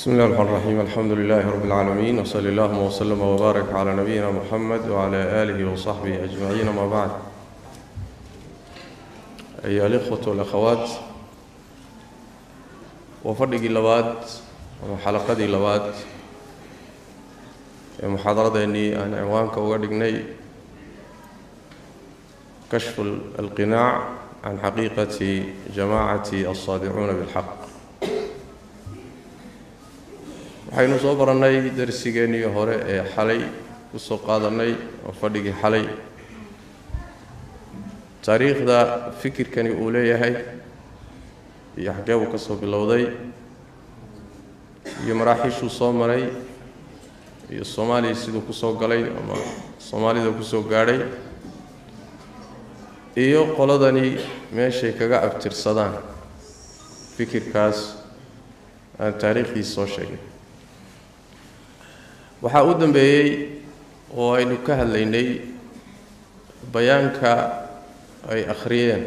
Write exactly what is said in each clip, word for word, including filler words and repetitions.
بسم الله الرحمن الرحيم. الحمد لله رب العالمين، وصلى الله وسلم وبارك على نبينا محمد وعلى آله وصحبه أجمعين. ما بعد، أيها الإخوة والأخوات، وفرق اللوات وحلقة اللوات محاضرة أني أنا عنوانك وقدقني كشف القناع عن حقيقة جماعة الصادعون بالحق. waxaynu soo baranay darsigeenii hore ee xalay ku soo qaadanay oo fadhigi xalay taariikhda fikirkani uu leeyahay iyo xagee uu ka soo bilowday iyo maraaxiishu soo maray iyo Soomaaliya sidoo ku soo galay ama Soomaalida ku soo gaadhay iyo qoladani meeshay kaga abtirsadaan fikirkaas aan taariikhdiisa soo sheegay. waxaa u dambeeyay oo aynu ka hadlaynay bayaanka ay akhriyeen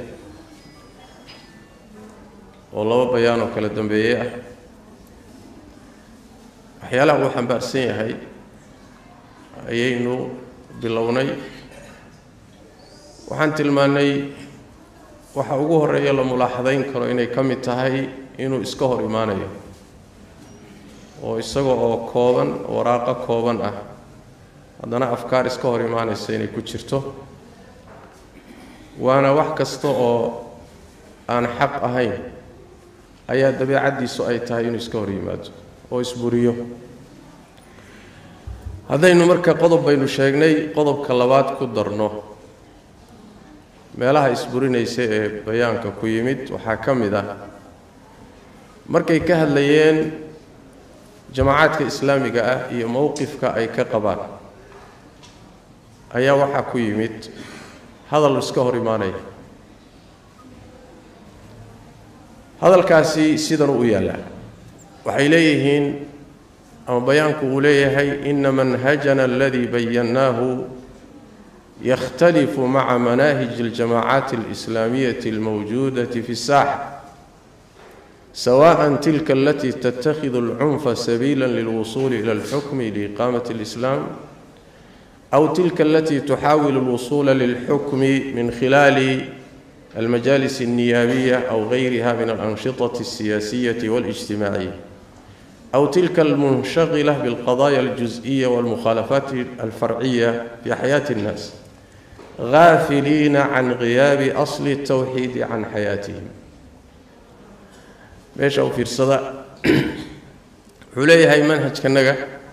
oo laba bayaan oo kala dambeeyay ah. waxyaalaha uu xambaarsan yahay ayaynu bilownay. waxaan tilmaanay waxa ugu horeeya la mulaaxadayn karo inay ka mid tahay inuu iska hor imaanayo oo isaga oo kooban waraaqa kooban ah haddana afkaar iska hor imaanaysa inay ku jirto, waana wax kasta oo aan xaq ahayn ayaa dabeecadiisu ay tahay inuu iska hor yimaado oo isburiyo. haddaynu marka qodob baynu sheegnay qodobka labaad ku darno meelaha isburinaysa ee bayaanka ku yimid waxaa ka mid ah markay ka hadlayeen jamaacadka islaamiga ah iyo mowqifka ay ka qabaan ayaa waxa ku yimid hadal iska hor imaanaya. hadalkaasi sidan u yaala waxay leeyihiin ama bayaanku uu leeyahay inna manhajana alladhi bayyanahu yakhtalifu ma'a manahij aljama'at alislamiyyah almawjudah fi as-saaha سواء تلك التي تتخذ العنف سبيلا للوصول إلى الحكم لإقامة الإسلام أو تلك التي تحاول الوصول للحكم من خلال المجالس النيابية أو غيرها من الأنشطة السياسية والاجتماعية، أو تلك المنشغلة بالقضايا الجزئية والمخالفات الفرعية في حياة الناس غافلين عن غياب أصل التوحيد عن حياتهم. meesha uu fiirsada wuxuu leeyahay manhajkanaga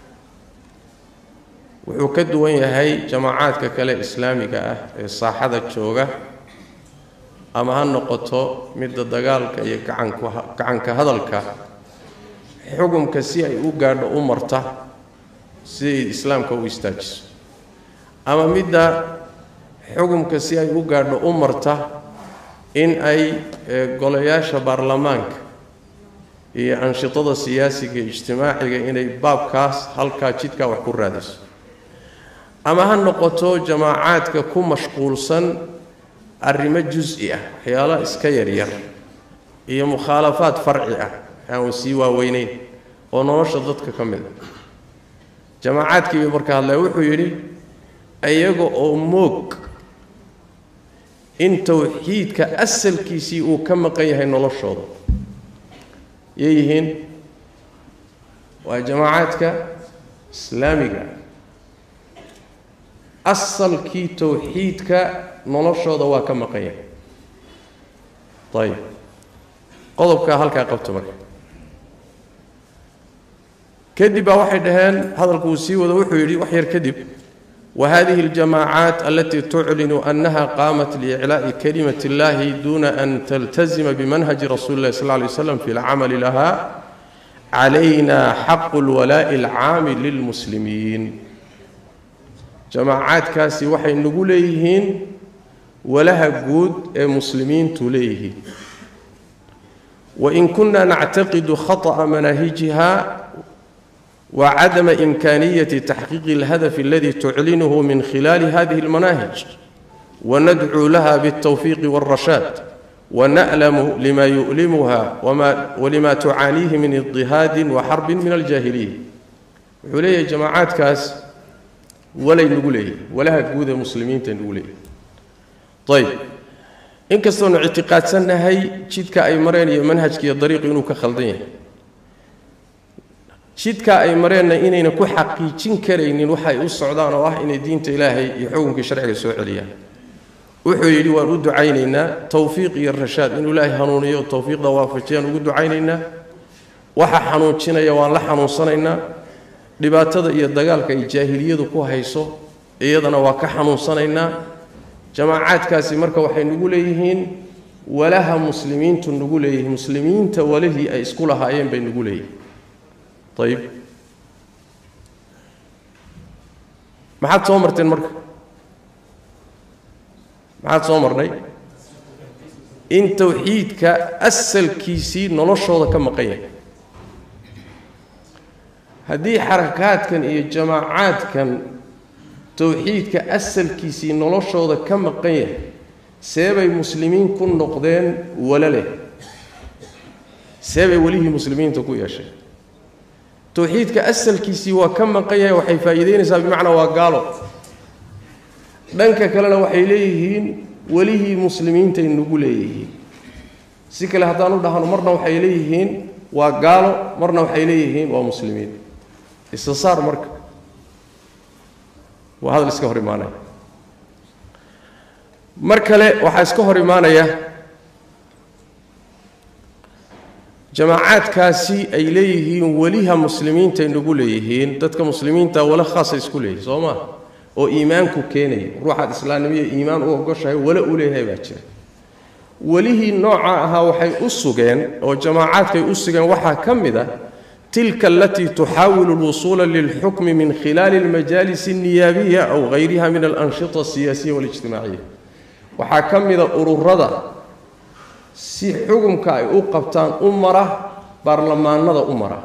wuxuu ka duwan yahay jamaacadka kale islaamiga ah ee saaxada jooga ama ha noqoto midda dagaalka iyo gacanka gacanka hadalka xukunka si ay u gaadho u marta si islaamka u istaajiso, ama midda xukunka si ay u gaadho u marta in ay golayaasha baarlamaanka iyo anshitada siyaasiga iyo ijtimaaciga inay baabkaas halka jidka wax ku raadiso, ama ha noqoto jamaacadka ku mashquulsan arrimo juz'i ah waxyaalo iska yar yar iyo mukhaalafaad farci ah aan sii waaweynayn oo nolosha dadka ka mid ah. jamaacadkii marka hadlay wuxuu yiri ayaga oo moog in tawxiidka asalkiisii uu ka maqan yahay noloshooda يهين وجماعاتك إسلامية أصل كي توحيدك نلشوا ضواك مقيا. طيب قضبك هلك قبتمك كذب واحد هان هذا الكوسي وذوحي وحير كذب. وهذه الجماعات التي تعلن أنها قامت لإعلاء كلمة الله دون أن تلتزم بمنهج رسول الله صلى الله عليه وسلم في العمل لها علينا حق الولاء العام للمسلمين. جماعات كاسي وحي نقوليهن ولها جود مسلمين تليه، وإن كنا نعتقد خطأ مناهجها وعدم إمكانية تحقيق الهدف الذي تعلنه من خلال هذه المناهج، وندعو لها بالتوفيق والرشاد ونألم لما يؤلمها وما ولما تعانيه من اضطهاد وحرب من الجاهلية عليه جماعات كاس ولا ينقولي ولا جود المسلمين تنقولي طيب إن كسرنا اعتقاد سنة هي شيد كأي مرين منهج كي الطريق إنه كخلدين شيد كأي مرين إنه نكو حقيقين كرين وحي السعودان وح إن دين إلهي يحوم كشرع السوء عليها وحيلي ورد عيننا توفيق الرشاد إنه لا هنوني والتوفيق ضوافتين ورد عيننا وح حنوتشنا يوان لحنو صنينا dhibaatada iyo dagaalka ay jaahiliyadu ku hayso iyadana waa ka xanuunsanayna jamaacadkaasi marka waxay nagu leeyihiin walaha muslimiintu nagu leeyihiin muslimiinta walahi ay isku lahaayeen bay nagu leeyihiin طيب maxaad soo marteen marka maxaad soo marnay in tawxiidka asalkiisii noloshooda ka maqan yahay هذه حركات كان إيه جماعات كان توحيد كأسل كيسي نلوش هذا كم قية سبب المسلمين كن نقدين ولا له سبب وليه المسلمين تقول يا شيخ توحيد كأسل كيسي وكم قية وحي فايدين سبب معنى وقالوا بنك كلا وحيليهين وليه المسلمين تنقول إيه سكل هذانو ده مرنا وحيليهين وقالوا مرنا وحيليهين ومسلمين استصار مرك وهذا اللي اسكهر مانايا مركله waxa iska hor imaanaya jamaacad kaasi ay leeyihiin waliha muslimiinta inagu leeyihiin dadka muslimiinta wala khaas isku leeyihiin Soomaa oo iimaanku keenay ruuxa islaamnimada iimaan oo goshay wala u leeyahay baa jira walihi nooca aha waxay u sugeen oo jamaacadkay u sugeen waxa kamida تلك التي تحاول الوصول للحكم من خلال المجالس النيابية أو غيرها من الأنشطة السياسية والاجتماعية وحكم إذا أروردا سي حكم كاي أوقفتان أمرة برلمان نضا أمرة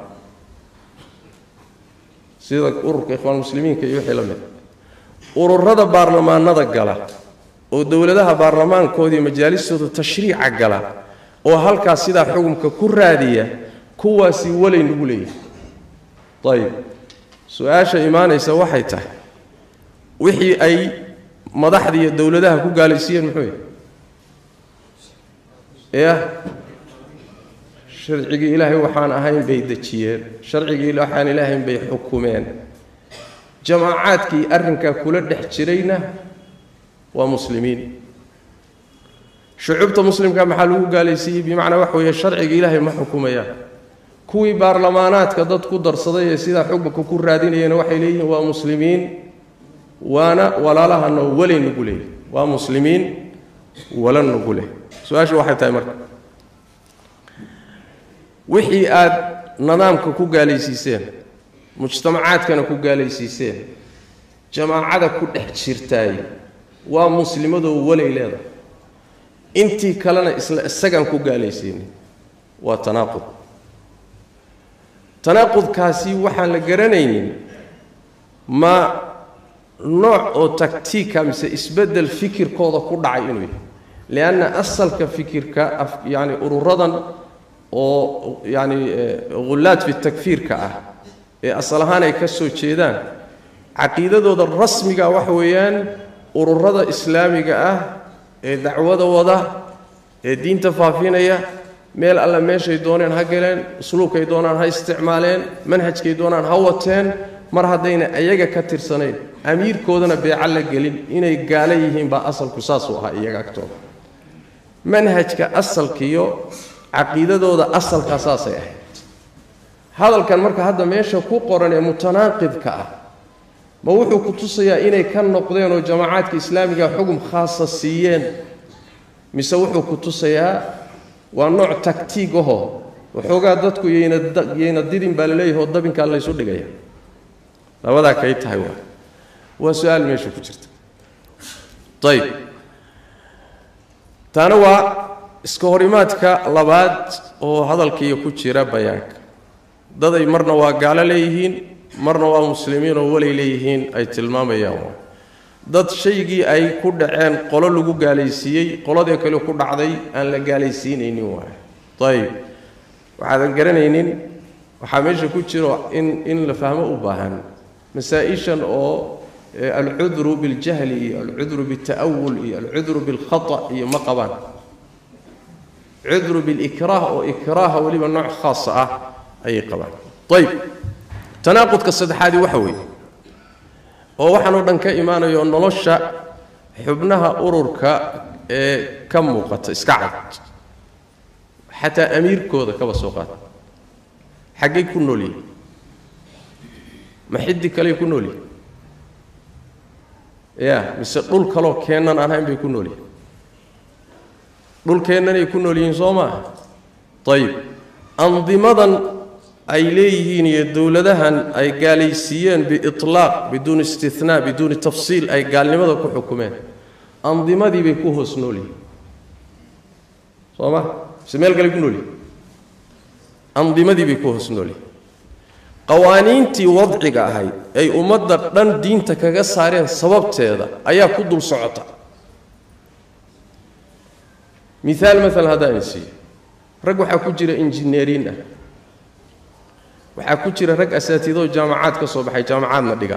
سيدك أرورك إخوان المسلمين كي يوحي لمن أروردا برلمان نضا قلا ودولدها برلمان كودي مجالس التشريع قلا وهلكا سيدا حكم ككرادية كواسي ولا نقوليه طيب سؤال إيمان يسوى حيته وحي أي مضحدي الدولة ده كو قال يصير محوي إيه شرعي إلهي وحان أهين بيدتشير شرعي إلهي وحان إلهي بيحكمين جماعات كي أرنكا كل دحشرينا ومسلمين شعوبة مسلم كان محلو قال يصير بمعنى وحوي الشرعي إلهي ما حكومياه كوي برلمانات كدد كدر صدية سيدا حكمك كل رادين ينوحي ليه ومسلمين وانا ولا لها انه ولا نقوله ومسلمين ولا نقوله سؤال واحد تايمر وحي اد نظامك كو غاليسيسين مجتمعات كانوا كو غاليسيسين جماعه كو دحجيرتاي ومسلمدو ولا ليده انتي كلنا اسغان كو غاليسين وتناقض تناقض كاسي وحان لقرانين ما نوع أو تكتيكا مثل إسبدل فكر كوضا كوضا عينوي لأن أصل كفكر كأف يعني أروردا أو يعني غلات في التكفير كأه أصلها يكسو تشيدان عقيدة دو الرسمي كوحويان أروردا إسلامي كأه دعوة وضع دين تفافين ميل الله ماشي يدونان هاجلين سلوك يدونان هاي استعمالين منهج كيدونان هوتين مر هدينا أيجا كتير سنين أمير كودنا بيعلق جلين إنه قاليهم بأصل قصاص وها أيجا كتوب منهج كأصل كيو عقيدة ده أصل قصاصه هذا كان مركز هذا ماشي كو قرن متناقض كأ موحو كتصيا إنه كان نقدين وجماعات إسلامية حكم خاصيين مسوحو كتصيا ونوع تكتيكه وحوجا دتكو يند ينددين بالليه ودبين كان لا يسو دغيا لبدا كاي تahay waa waa su'aal meesha ku jirta طيب taana waa iska horimaadka labaad oo hadalkiiyo ku jira bayaanka daday marna waa gaala leeyihiin marna waa muslimiin oo walay leeyihiin ay tilmaamayaan dad shaygii ay ku dhaceen qolo lagu gaalaysiiyay qoladii kale ku dhacday aan la gaalaysiinaynin waay tayib waxaan garanaynin waxa meesha ku jiro in in la fahmo u baahan masaa'ishan oo العذر بالجهل العذر بالتأول العذر بالخطأ مقبان عذر بالإكراه وإكراه ولما نوع خاصة أي قبان طيب تناقض كالصدح هذه وحوي ووحنا ودنك إيمانا يونلوشا حبنها أرورك كم وقت اسكعد حتى أمير كوذا كبسوقات حقي كنو لي ما حد كلي كنو لي يا مثل دول كلو كينان أنا هم بيكونوا لي دول كينان يكونوا لي إنسوما طيب أنظمة أيليهن يدول دهن أي جالسيين بإطلاق بدون استثناء بدون تفصيل أي قال لماذا كحكومين أنظمة دي بيكوه سنولي صوما سميل قال يكونوا لي أنظمة دي بيكوه سنولي قوانين تي وضعك هاي أي أمدر دان دينتك كجسارين سبب تيدا أيا كدل صعطة مثال مثل هذا نسي رجع حكوجر إنجنيرين وحكوجر رجع أساتذة جامعات كصوب حي جامعات مدقة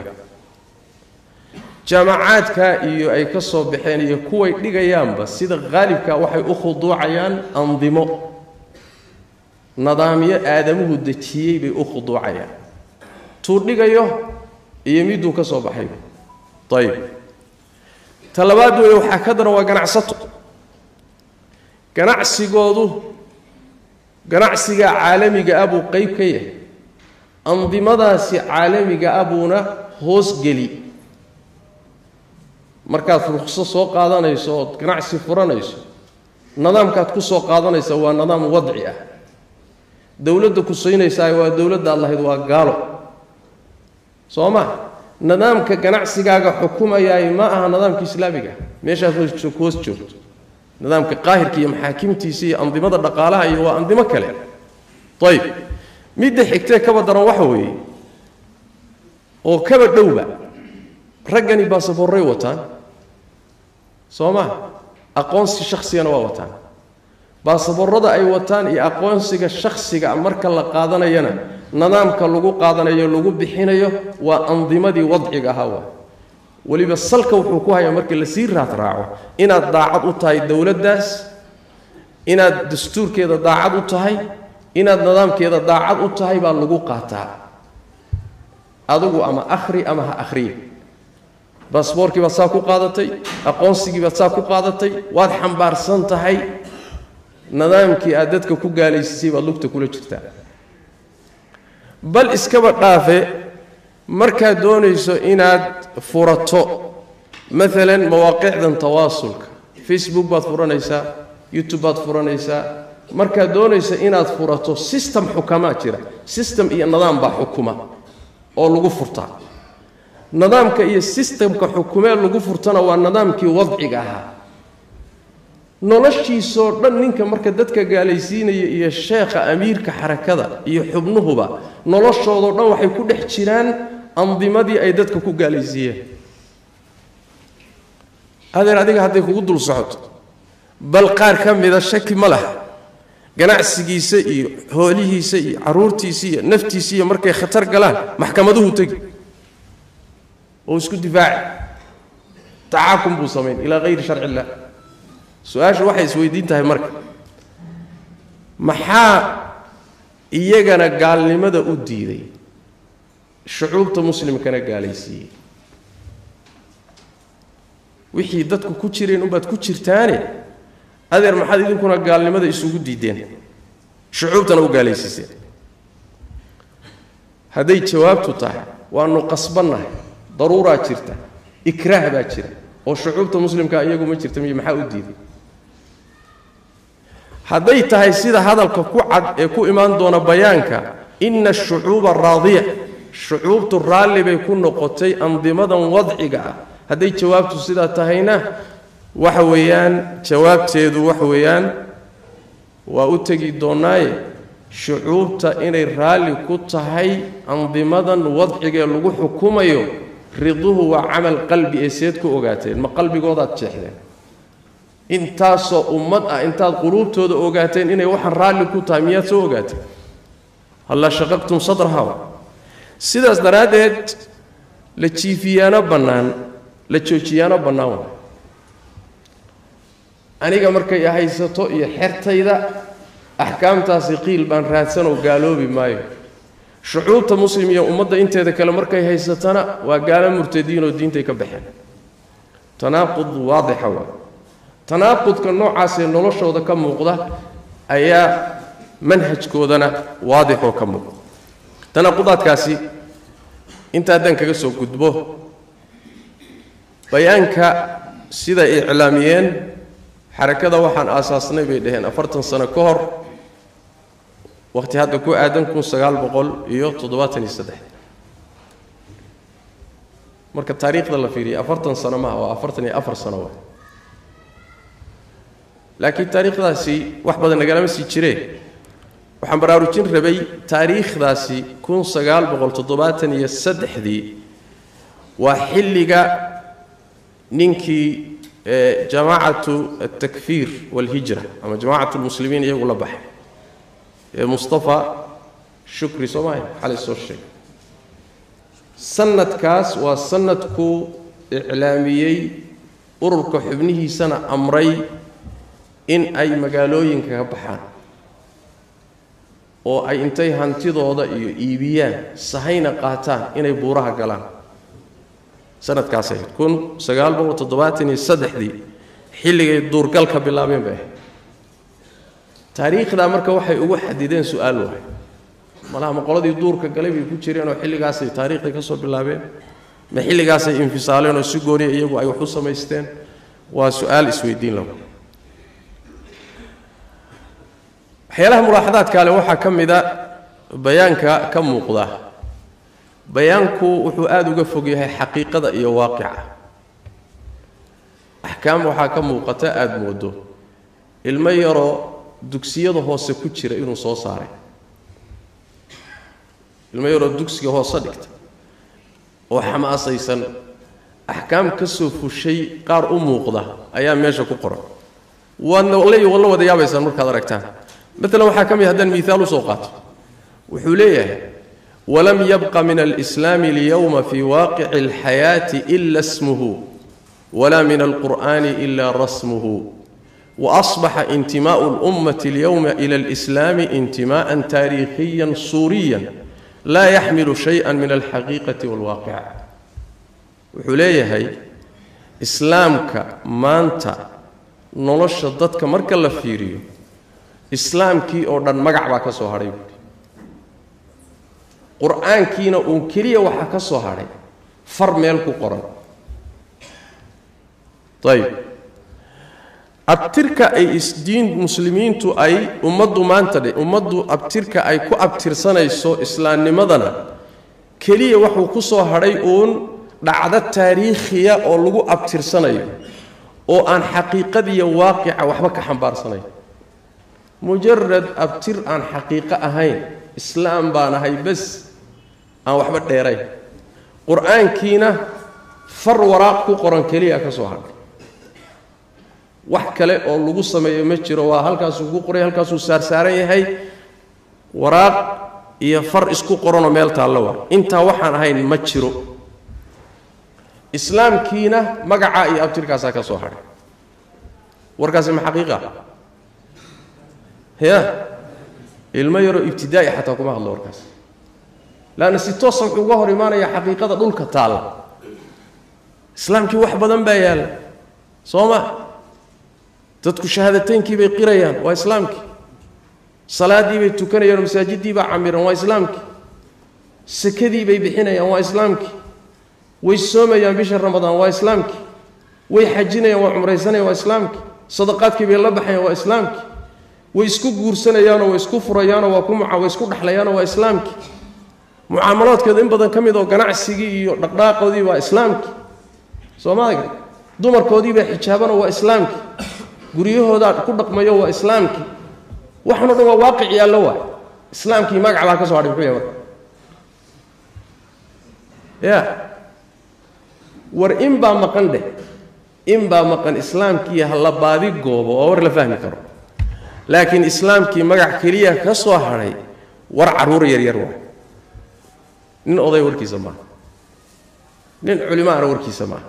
جامعات كا أي كصوب بحين يكوي دقة يام بس سيد غالب كا وحي أخذوا عيان أنظمة نظامية آدمه الدتي بأخذوا عيان تورنيغايو يميدو كسو بخاي طيب طلبات waxa ka daran waa ganacsato ganacsigoodu ganacsiga caalamiga abu qayb ka yahay andimadaasi caalamiga abuna hoos gali marka ruqso soo qaadanayso ganacsi furanayso nidaamkaad ku soo qaadanayso waa nidaam wadci ah dawladda ku siinaysaa waa dawladda Allaahid waa gaalo sooma nidaamka ganacsigaaga xukumayay ma aha nidaamka islaamiga meeshaas oo koos joogto nidaamka qaahirka iyo maxaakimtiisa iyo andimada dhaqaalaha iyo waa andimo kale طيب mid xigtay ka badaran waxa weeye oo kaba dhowba ragani baasaboorray wataan sooma aqoonsi shakhsiyana waa wataan baasaboorrada ay wataan iyo aqoonsiga shakhsiga marka la qaadanayana nidaamka lagu qaadanayo lagu bixinayo waa andimadii wadciga ahaa waliba salka wuxuu ku hayaa markii la sii raad raaco inaad daacad u tahay dawladdaas inaad dastuurkeeda daacad u tahay inaad nidaamkeeda daacad u tahay baa lagu qaataa adigu ama akhri ama ha akhri baasaboorkii baad saa ku qaadatay aqoonsigii baad saa ku qaadatay waad xambaarsan tahay nidaamkii aad dadka ku gaalaysay baad lugta kula jirtaa bal iskaba dhaafe marka doonayso inaad furato مثلا مواقع التواصل فيسبوك baad furanaysaa youtube baad furanaysaa marka doonayso inaad furato system xukama jira system iyo nidaam ba xukuma oo lagu furtaa nidaamka iyo systemka xukumee lagu furtana waa nidaamkii wadciga ahaa noloshiisoo dhan ninka marka dadka gaalaysiinaya iyo sheekha amiirka xarakada iyo xubnuhuba noloshoodo dhan waxay ku dhex jiraan andimadii ay dadka ku gaalaysiiyeen adeer adiga hadday kugu dul socoto bal qaar ka mida shaki ma laha ganacsigiisa iyo hoolihiisa iyo caruurtiisa iyo naftiisa iyo markay khatar galaan maxkamaduhu tagi oo isku difaaci tacaakum buu sameyn ilaa ghayri sharci illah su'aashu waxay isweydiin tahay marka maxaa iyagana gaalnimada u diiday shucuubta muslimkana gaalaysiiyey wixii dadku ku jireen u baad ku jirtaane adeer maxaad idinkuna gaalnimada isugu diideen shucuubtana u gaalaysiiseen hadday jawaabtu tahay waanu qasbannahay daruuraa jirta ikraah baa jira oo shucuubta muslimka iyagu ma jirta miyo maxaa u diiday hadday tahay sida hadalka ku cad ee ku imaan doona bayaanka inna ash-shucuuba raadiya shucuubtu raalli bay ku noqotay andimadan wadciga ah hadday jawaabtu sida tahayna waxa weeyaan jawaabteedu waxa weeyaan waa u tagi doonaaye shucuubta inay raalli ku tahay andimadan wadciga lagu xukumayo riduhu waa camal qalbi ee seed ku ogaateen ma qalbigoodaad jeexdeen intaasoo ummad ah intaad quluubtooda ogaateen inay waxaan raalli ku tahay miyaad soo ogaateen halla shaqaqtum sadraha sidaas daraadeed la jiifiyaano bannaan la joojiyaano bannaan waa aniga markay haysato iyo xertayda axkaamtaasi qiil baan raadsan oo gaaloobi maayo shucuubta muslim iyo ummadda inteeda kale markay haysatana waa gaalo murtadiin oo diintay ka baxeen tanaaqud waadixa waa tanaaqudka noocaas ee noloshooda ka muuqda ayaa manhajkoodana waadix oo ka muuqda tanaaqudaadkaasi inta haddaan kaga soo gudbo bayaanka sida iclaamiyeen xarakada waxaan aasaasnay bay dhaheen afartan sano ka hor waqti hadda ku aadan kun sagaal boqol iyo toddobaatan iyo saddex marka taariikhda la fiiriyo afartan sano ma waa afartan iyo afar sano waa laakiin taariikhdaasi wax badan nagalama sii jireen waxaan baraarujin rabay taariikhdaasi kun sagaal boqol toddobaatan iyo saddexdii waa xilliga ninkii jamaacatu altakfiir walhijra ama jamaacatu lmuslimiin iyagu la baxay ee mustafa shukri soomaaliya xalay soo sheegay sanadkaas waa sanadkuu iclaamiyey ururka xubnihiisana amray in ay magaalooyinka ka baxaan oo ay intay hantidooda iyo iibiyaan sahayna qaataan inay buuraha galaan sanadkaas ahayd kun sagaal boqol toddobaatan iyo saddexdii xilligay duurgalka bilaabeen bay ahayd taariikhdaa marka waxay ugu xadideen su-aal waay malaha ma qoladii duurka galay bay ku jireen oo xilligaasay taariikhdii ka soo bilaabeen ma xilligaasay infisaaleen oo si gooniya iyagu ay wax u samaysteen waa su-aal isweydiin lagu waxyaalaha mulaaxadaadka ale waxaa ka mid a bayaanka ka muuqda bayaanku wuxuu aada uga fog yahay xaqiiqada iyo waaqica axkaam waxaa ka muuqata aada moodo ilmo yaroo dugsiyada hoose ku jira inuu soo saaray ilmo yaroo dugsiga hoose dhigta oo xamaasaysan axkaam ka soo fushay qaar u muuqda ayaa meesha ku qoran waadna leeyahay walla wada yaabaysaan markaad aragtaan مثلا waxaa kamid hadan miisaal u soo qaato wuxuu leeyahay ولم يبق من الإسلام اليوم في واقع الحياة إلا اسمه ولا من القرآن إلا رسمه وأصبح انتماء الأمة اليوم إلى الإسلام انتماء تاريخيا صوريا لا يحمل شيئا من الحقيقة والواقع وحليه هي إسلامك ما أنت نولش ضدك مركا لفيريو islaamkii oo dhan magac baa ka soo haray quraankiina uu kaliya waxa ka soo haray far meel ku qoran tayib abtirka ay isdiin muslimiintu ay ummadu maanta de ummadu abtirka ay ku abtirsanayso islaamnimadana kaliya wuxuu ku soo haray uun dhacdo taariikhiya oo lagu abtirsanayo oo aan xaqiiqadiyo waaqica waxba ka xambaarsanayn مجرد أبتر عن حقيقة أهين إسلام بانا هاي بس أو وحبة ديرين قرآن كينا فر وراء قرآن كليا كسوهر وحكله أو لقصة ما يمشي روا هل كاسو قري هل كاسو سار سارين هاي وراء يفر إسكو قرآن ميل تعلوا أنت وحنا هاي مشيرو إسلام كينا مجاعة أبتر كاسا كسوهر وركاسم حقيقة هي الميرو ابتدائي حتى كما الله وركاس لأن ستوصل وجهه رمانا يا حقيقة دول كتال إسلام كي واحد بدن بيال صوما تذكر شهادتين كي بقريان وإسلام كي صلاة دي بتكني يوم مساجد دي بعمر وإسلام كي سكدي بيبحنا يا وإسلام كي والصوم يا بشهر رمضان وإسلام كي ويحجنا يا وعمرة سنة وإسلام كي صدقات كي بالله بحيا وإسلام كي ويسكو غورسنayaan oo isku furayaan oo ku maca isku dhaxlayaan waa islaamki muamalaadkeeda in badan kamid oo ganacsiga iyo dhaqdhaqaaqoodii waa islaamki Soomaaliga dumarkoodii baa xijaaban waa islaamki guriyahooda ku dhaqmayo waa islaamki waxna dhan waa waaqici alla waa islaamki magac baa ka soo hadhay wuxuu yahay ya war in baa maqan dheh in baa maqan islaamkii halla baadi goobo oo war la fahmi karo laakiin islaamkii magac kaliya ka soo haray war caruur yar yar waa nin oday warkiisa ma nin culimaana warkiisa ma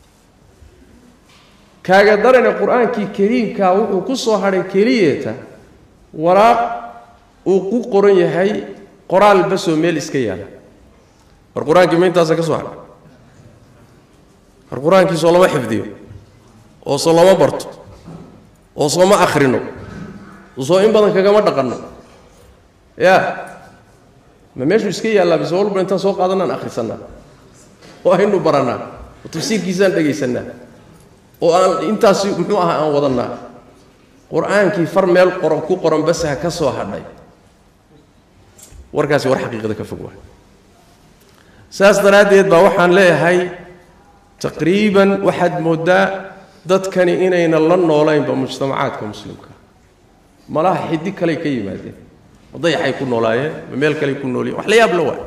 kaaga darana quraankii kariimka wuxuu ku soo haray kaliyeeta waraaq uu ku qoran yahay qoraal basoo meel iska yaala war quraankii ma intaas ka soo haray war quraankii soo lama xifdiyo oo soo lama barto oo soo ma akhrino soo in badan kaga ma dhaqano ya ma meeshu iska yaala bisoo walba inta soo qaadanaan akhrisanaa oo aynu baranaa oo tafsiirkiisaan dhageysanaa oo aan intaas muxuu ahaa aan wadanaa quraankii far meel qoran ku qoran bas ha ka soo hadhay warkaasi war xaqiiqada ka fog waa saas daraadeed baa waxaan leeyahay taqriiban waxaad moodaa dadkani inayna la noolaynba mujtamacaadka muslimka malaha xiddi kale ka yimaadeen wadayaxay ku noolaayeen meel kale ku nooliyeen wax la yaab la waa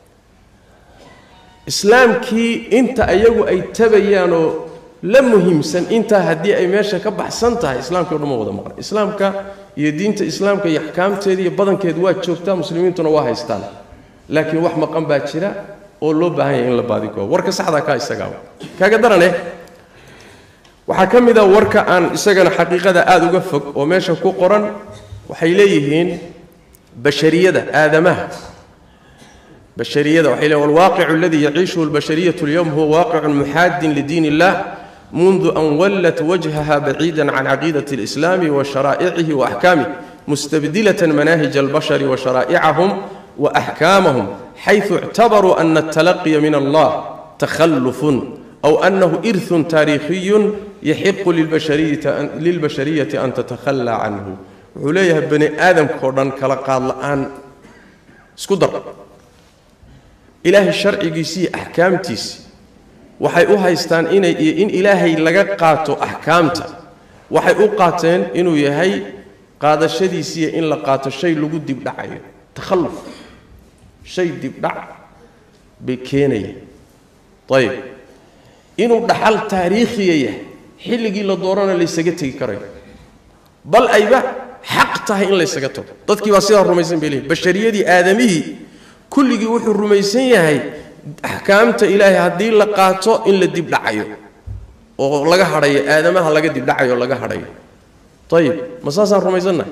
islaamkii inta ayagu ay tabayaan oo la muhiimsan inta hadii ay meesha ka baxsan tahay islaamka dhuma wada maqan islaamka iyo diinta islaamka iyo ahkaamteeda iyo badankeed waa joogtaa muslimiintuna waa haystaan laakiin wax maqan baa jira oo loo baahan yahay in la baadigo warka saxda ka isaga kaaga darane waxa kamida warka aan isagana xaqiiqada aad uga fog oo meesha ku qoran waxay leeyihiin bashariyada aadamaha bashariyada waxay leeyihiin walwaaqi'u alladhi ya'ishu albashariyatu alyawm huwa waaqi'un muhaddin lidin Allah منذ أن ولت وجهها بعيدا عن عقيدة الإسلام وشرائعه وأحكامه مستبدلة مناهج البشر وشرائعهم وأحكامهم حيث اعتبروا أن التلقي من الله تخلف أو أنه إرث تاريخي يحق للبشرية أن, للبشرية أن تتخلى عنه عليه بني آدم كورن كلا قال الآن سكدر إله الشرع يسي أحكام تيسي waxay u haystaan inay in ilaahay laga qaato ahkaamta waxay u qaateen inuu yahay qaadashadiisa in la qaato shay lagu dib dhacayo takhalluf shay dib dhac bikeenay tayib inuu dhaxal taariikhiye yahay xilligii la doorana la isaga tagi karay bal ayba xaq tahay in la isaga tago dadkii baa sida rumaysan beelay bashariyadii aadamii kulligii wuxuu rumaysan yahay ahkaamta ilaahay hadii la qaato in la dib dhacayo oo laga harayo aadamaha laga dib dhacayo laga harayo tayib masaasan rumaysanna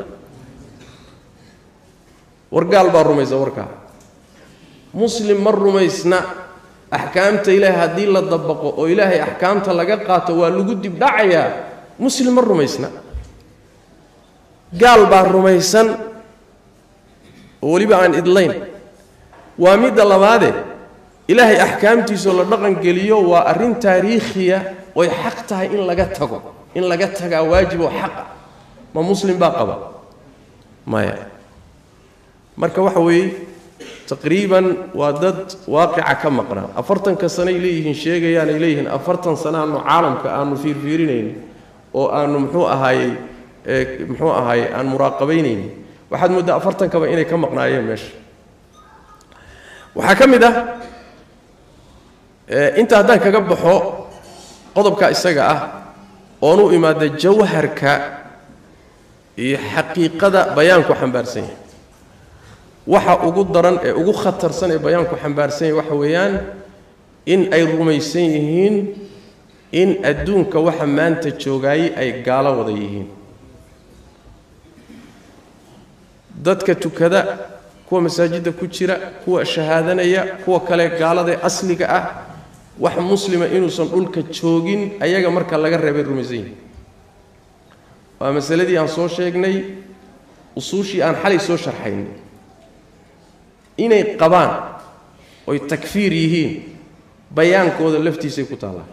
wargaal baa rumaysan warka muslim mar rumaysna ahkaamta ilaahay hadii la dabaqo oo ilaahay ahkaamta laga qaato waa lagu dib dhacaya muslim mar rumaysna gaal baa rumaysan oo waliba aan idlayn waa mid labaade إلهي أحكامتي سوى لدغن قليو وأرين تاريخية ويحقتها إن لقتها إن لقتها واجب وحق ما مسلم باقبا ما يعني مركا وحوي تقريبا ودد واقع كم مقرأ أفرتن كسنة إليهن شيء يعني إليهن أفرتن سنة أنه عالم كأنه فير فيرينين وأنه محوء هاي محوء هاي عن مراقبينين واحد مدة أفرتن كما إني كم مقرأ أيام مش وحكم ده انت هدان kaga baxo qodobka isaga ah oo uu imaado jawharka iyo xaqiiqada bayaanku xambaarsan yahay waxa ugu daran ee ugu khatarsan ee bayaanku xambaarsan yahay waxa weeyaan in ay rumaysan yihiin in adduunka waxa maanta joogay ay gaalo wada yihiin dadka tukada kuwa masaajida ku jira kuwa shahaadanaya kuwa kale gaalada asliga ah wax muslima inuusan dhulka joogin ayaga marka laga reebay rumaysan waa masaladii aan soo sheegnay usuushii aan xalay soo sharxayn inay qabaan oo takfiir yihiin bayaankooda laftiisa ku taala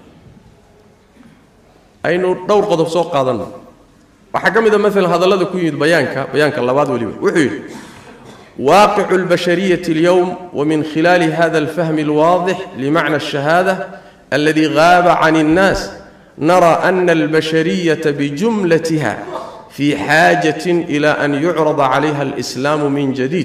aynu dhowr qodob soo qaadano waxa kamid ah mesela hadallada ku yimid bayaanka bayaanka labaad waliba wuxuu واقع البشرية اليوم ومن خلال هذا الفهم الواضح لمعنى الشهادة الذي غاب عن الناس نرى أن البشرية بجملتها في حاجة إلى أن يعرض عليها الإسلام من جديد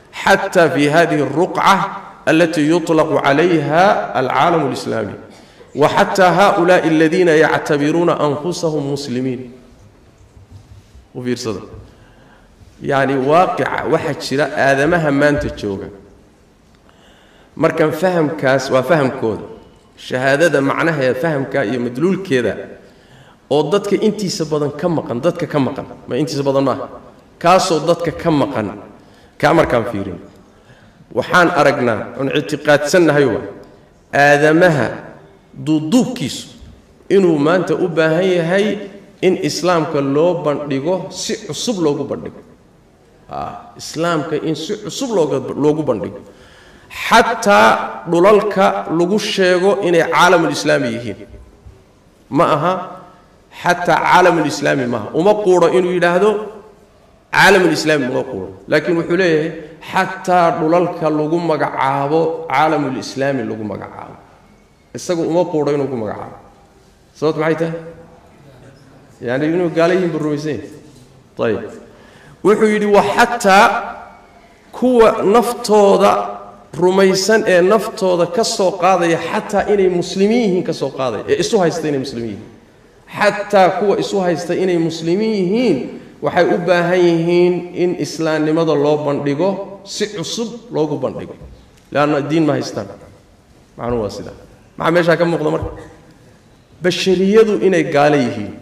حتى في هذه الرقعة التي يطلق عليها العالم الإسلامي وحتى هؤلاء الذين يعتبرون أنفسهم مسلمين وفي رصد يعني واقع واحد شراء آدمها ما أنت تشوفه مركن فهم كاس وفهم كود شهادة معناها فهم كا يمدلول كذا وضدك أنتي سبضن كم مقن ضدك كم مقن ما أنتي سبضن ما كاس وضدك كم مقن كامر كان فيرين وحان أرجنا عن اعتقاد سنة هيوا آدمها ضدوب كيس إنه ما أنت أبى هي هي إن إسلام كلو بندقه سي عصب لوجو بندقه آه إسلام كإن سي عصب لوجو لوجو بندقه حتى دولالك لوجو شيء إن عالم الإسلامي يهين معها حتى عالم الإسلامي معها وما قورة إنه يلاهدو عالم الإسلامي ما قورة لكن وحليه حتى دولالك لوجو مجعابه عالم الإسلامي لوجو مجعابه السجو وما قورة إنه لوجو مجعابه صوت معيته يعني إنه قالين بالروميسين طيب وحيدي وحتى كوا نفتوضا روميسان إيه نفتوضا كسو قاضي حتى إني مسلمين كسو قاضي إيه إسوها يستيني مسلمين حتى كوا إسوها يستيني مسلمين وحي أباهيهين إن إسلام لماذا الله بندقه سعصب لوغو بندقه لأن الدين ما يستان معنى واسدا مع ماشا كم مقدمر بشرية إني قاليهين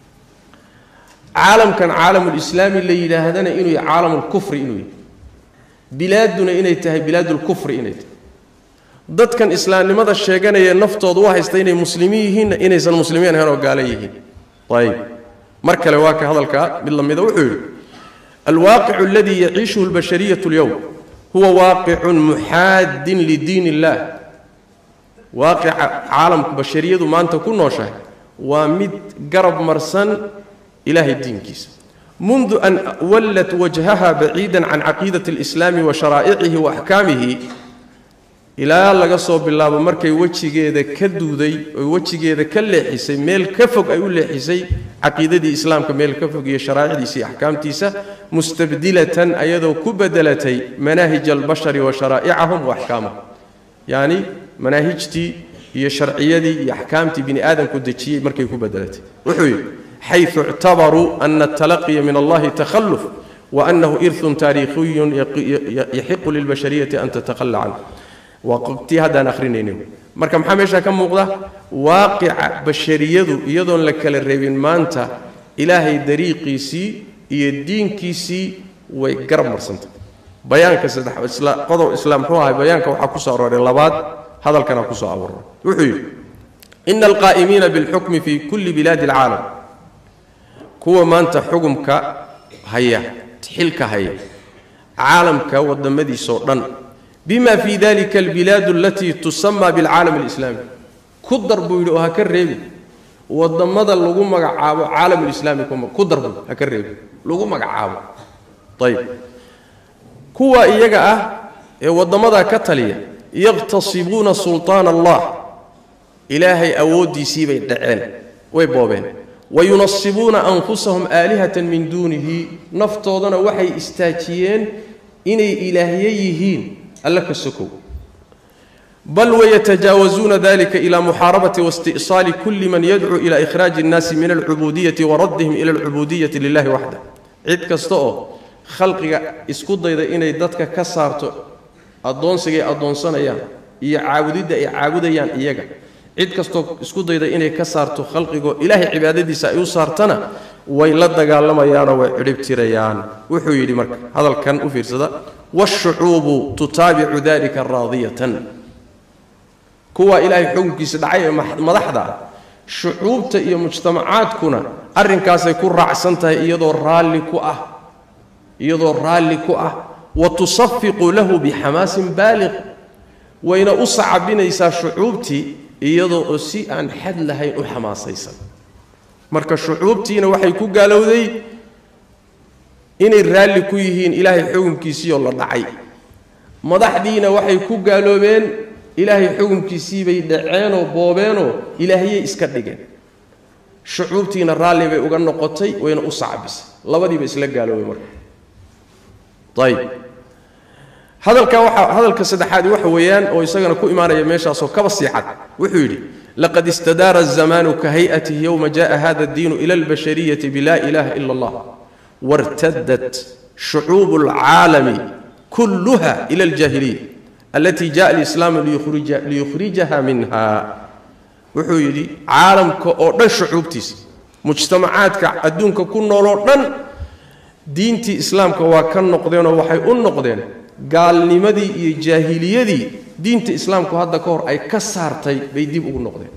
عالم كان عالم الإسلامي اللي يلاهدنا إنه عالم الكفر إنه بلادنا إنه تهي بلاد الكفر إنه ضد كان إسلام لماذا الشيغان ينفتض واحد يستيني مسلمين إنه سن المسلمين هنا وقاليه طيب مركل واقع هذا الكا بالله ماذا وحول الواقع الذي يعيشه البشرية اليوم هو واقع محاد لدين الله واقع عالم بشرية ما أنت كن نوشه ومد قرب مرسن إله الدين كيس منذ أن ولت وجهها بعيدا عن عقيدة الإسلام وشرائعه وأحكامه إلى لقصوا بالله ومركي وجهي ذا كدودي وجهي ذا كله حسي ميل كفق أيقول له حسي عقيدة الإسلام كميل كفق هي شرائع دي أحكام تيسا مستبدلة أيضا كبدلتي مناهج البشر وشرائعهم وأحكامهم يعني مناهجتي هي شرعية دي أحكامتي بني آدم كدتشي مركي كبدلتي وحوي حيث اعتبروا أن التلقي من الله تخلف وأنه إرث تاريخي يحق للبشرية أن تتخلى عنه وقتي هذا نخرينه مركم حمشة كم مقدة واقع بشرية يدون لك الربين مانتا إلهي دريقي سي يدين كيسي ويقرب مرسنت بيانك سدح إسلام قضوا إسلام هو بيانك وحكوسا أورا اللباد هذا الكلام حكوسا أورا وحي إن القائمين بالحكم في كل بلاد العالم كوا ما أنت حكمك هيا تحلك هيا عالمك والدمدي صورا بما في ذلك البلاد التي تسمى بالعالم الإسلامي كدر بيلوها كالريبي والدمد اللغو مقعاب عالم الإسلامي كدر بيلوها كالريبي لغو مقعاب طيب كوا إيجا والدمد كتلية يغتصبون سلطان الله إلهي أودي سيبين دعين ويبوبين وينصبون أنفسهم آلهة من دونه نفتوضنا وحي استاجيين إني إلهيين ألك السكو بل ويتجاوزون ذلك إلى محاربة واستئصال كل من يدعو إلى إخراج الناس من العبودية وردهم إلى العبودية لله وحده عيد كستو خلقك اسكود إذا إني دتك كسرت أدون سجى أدون سنة يا يعبودي يعبوديان إيجا عيد كستو اسكود إذا إني كسرت خلقك إله عبادتي سيصارتنا ويلد قال لما يانا وعربت ريان وحيد مرك هذا كان أفير صدا والشعوب تتابع ذلك راضية كوا إلهي حكمك سدعي مدحدا شعوب تأي مجتمعات كنا أرن كاسا يكون رعسنتها يدو الرالي كؤه يدو الرالي كؤه وتصفق له بحماس بالغ وإن أصعب بنيسا شعوبتي يدو أسي أن حد لها حماس يسا مركا شعوبتي وحي كو قالوا ذي إن الرالي كويهين إلهي حكمك سي الله دعي مدح دينا وحي كو قالوا بين إلهي حكمك سي بي دعينو بوبينو إلهي إسكدقين شعوبتينا الرالي بي أغنو قطي وين أصعب بس لبدي بس لك قالوا مركا طيب هذا الكا هذا الكسدحادي waxa weeyaan oo isagana ku imaanaya meeshaas oo kaba siixad wuxuu yiri laqad istadara az-zamanu ka hay'atihi yawma jaa hadha ad-din ila al-bashariyati bila ilaha illa Allah wartaddat shu'ub al-'alami kullaha ila al-jahiliyyah allati jaa al-islam liyukhrij liyukhrijaha minha wuxuu yiri caalamka oo dhan shu'ubtiis mujtamacaadka adduunka ku nool oo dhan diinti islaamka waa ka noqdeen oo waxay u noqdeen gaalnimadii iyo jaahiliyadii diinta islaamku hadda ka hor ay ka saartay bay dib ugu noqdeen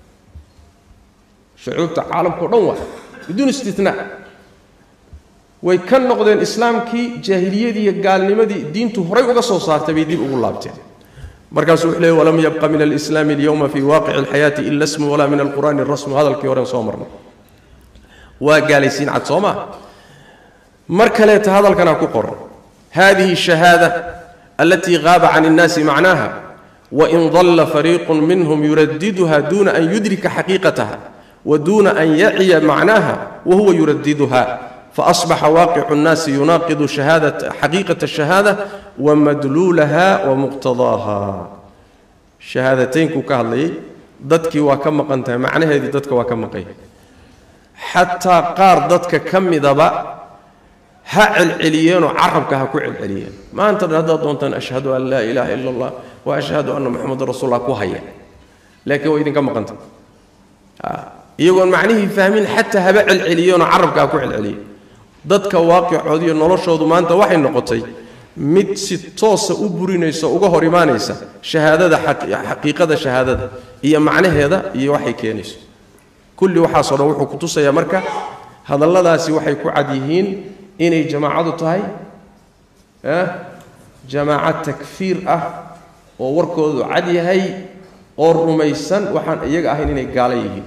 shucuubta caalamka dhan waa بدون استثناء way ka noqdeen islaamkii jaahiliyadii iyo gaalnimadii diintu horay uga soo saartay bay dib ugu laabteen markaas wuxuu leeyahay walam yabqa min al-islam al-yawma fi waqi' al-hayati illa ismu wala min al-quran ar-rasm hada al-kiran soo marna waa gaalaysiin cad sooma markaleeta hadalkana ku qoran هذه الشهادة التي غاب عن الناس معناها وإن ظل فريق منهم يرددها دون أن يدرك حقيقتها ودون أن يعي معناها وهو يرددها فأصبح واقع الناس يناقض شهادة حقيقة الشهادة ومدلولها ومقتضاها شهادتين كوكالي ضدك وكم قنتها معناها هذه ضدك وكم قيه حتى قار ضدك كم ذبا ها العليين وعربك ها كل العليين ما أنت هذا دونتن أشهد أن لا إله إلا الله وأشهد أن محمد رسول الله كوهيا لكن وإذن كم قنت يقول معنيه فاهمين حتى هبع العليين وعربك ها كل العليين ضدك واقع عودي نلشود ما أنت وحي النقطي مد ستوس أبرينيس وجهر إيمانيس شهادة حقيقة شهادة هي معنى هذا هي وحي كينيس كل وحصل وحي كتوس يا مركة هذا الله داسي وحي كعديهين إني جماعة تهاي أه جماعة تكفير أه ووركود عدي هاي أورميسن وحن يجا هين إني قاليه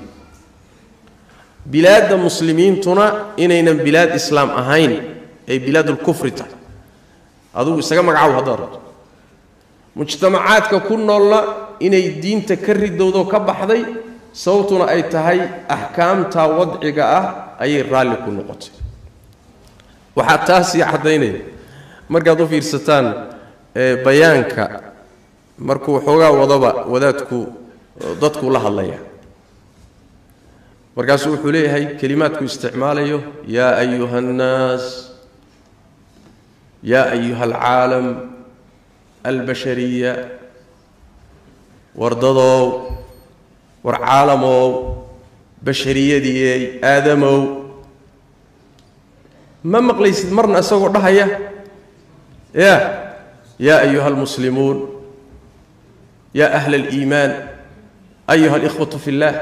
بلاد المسلمين تنا إننا بلاد إسلام أهين أي بلاد الكفر تا هذا استجمع عو هذا مجتمعات ككون الله إن الدين تكرر دودو كبحذي صوتنا أي تهاي أحكام تا وضع جاء أي رالي كل نقطة وحتى سيحديني مركضوا في رستان بيانك مركو حوجا وضبا وذاتكو ضدكو لها الله مركزوا حوليه هاي كلماتكو استعماليه يا أيها الناس يا أيها العالم البشرية وردضوا ورعالموا بشرية دي آدموا ما مقليس مرنا أسوق رهية يا يا أيها المسلمون يا أهل الإيمان أيها الإخوة في الله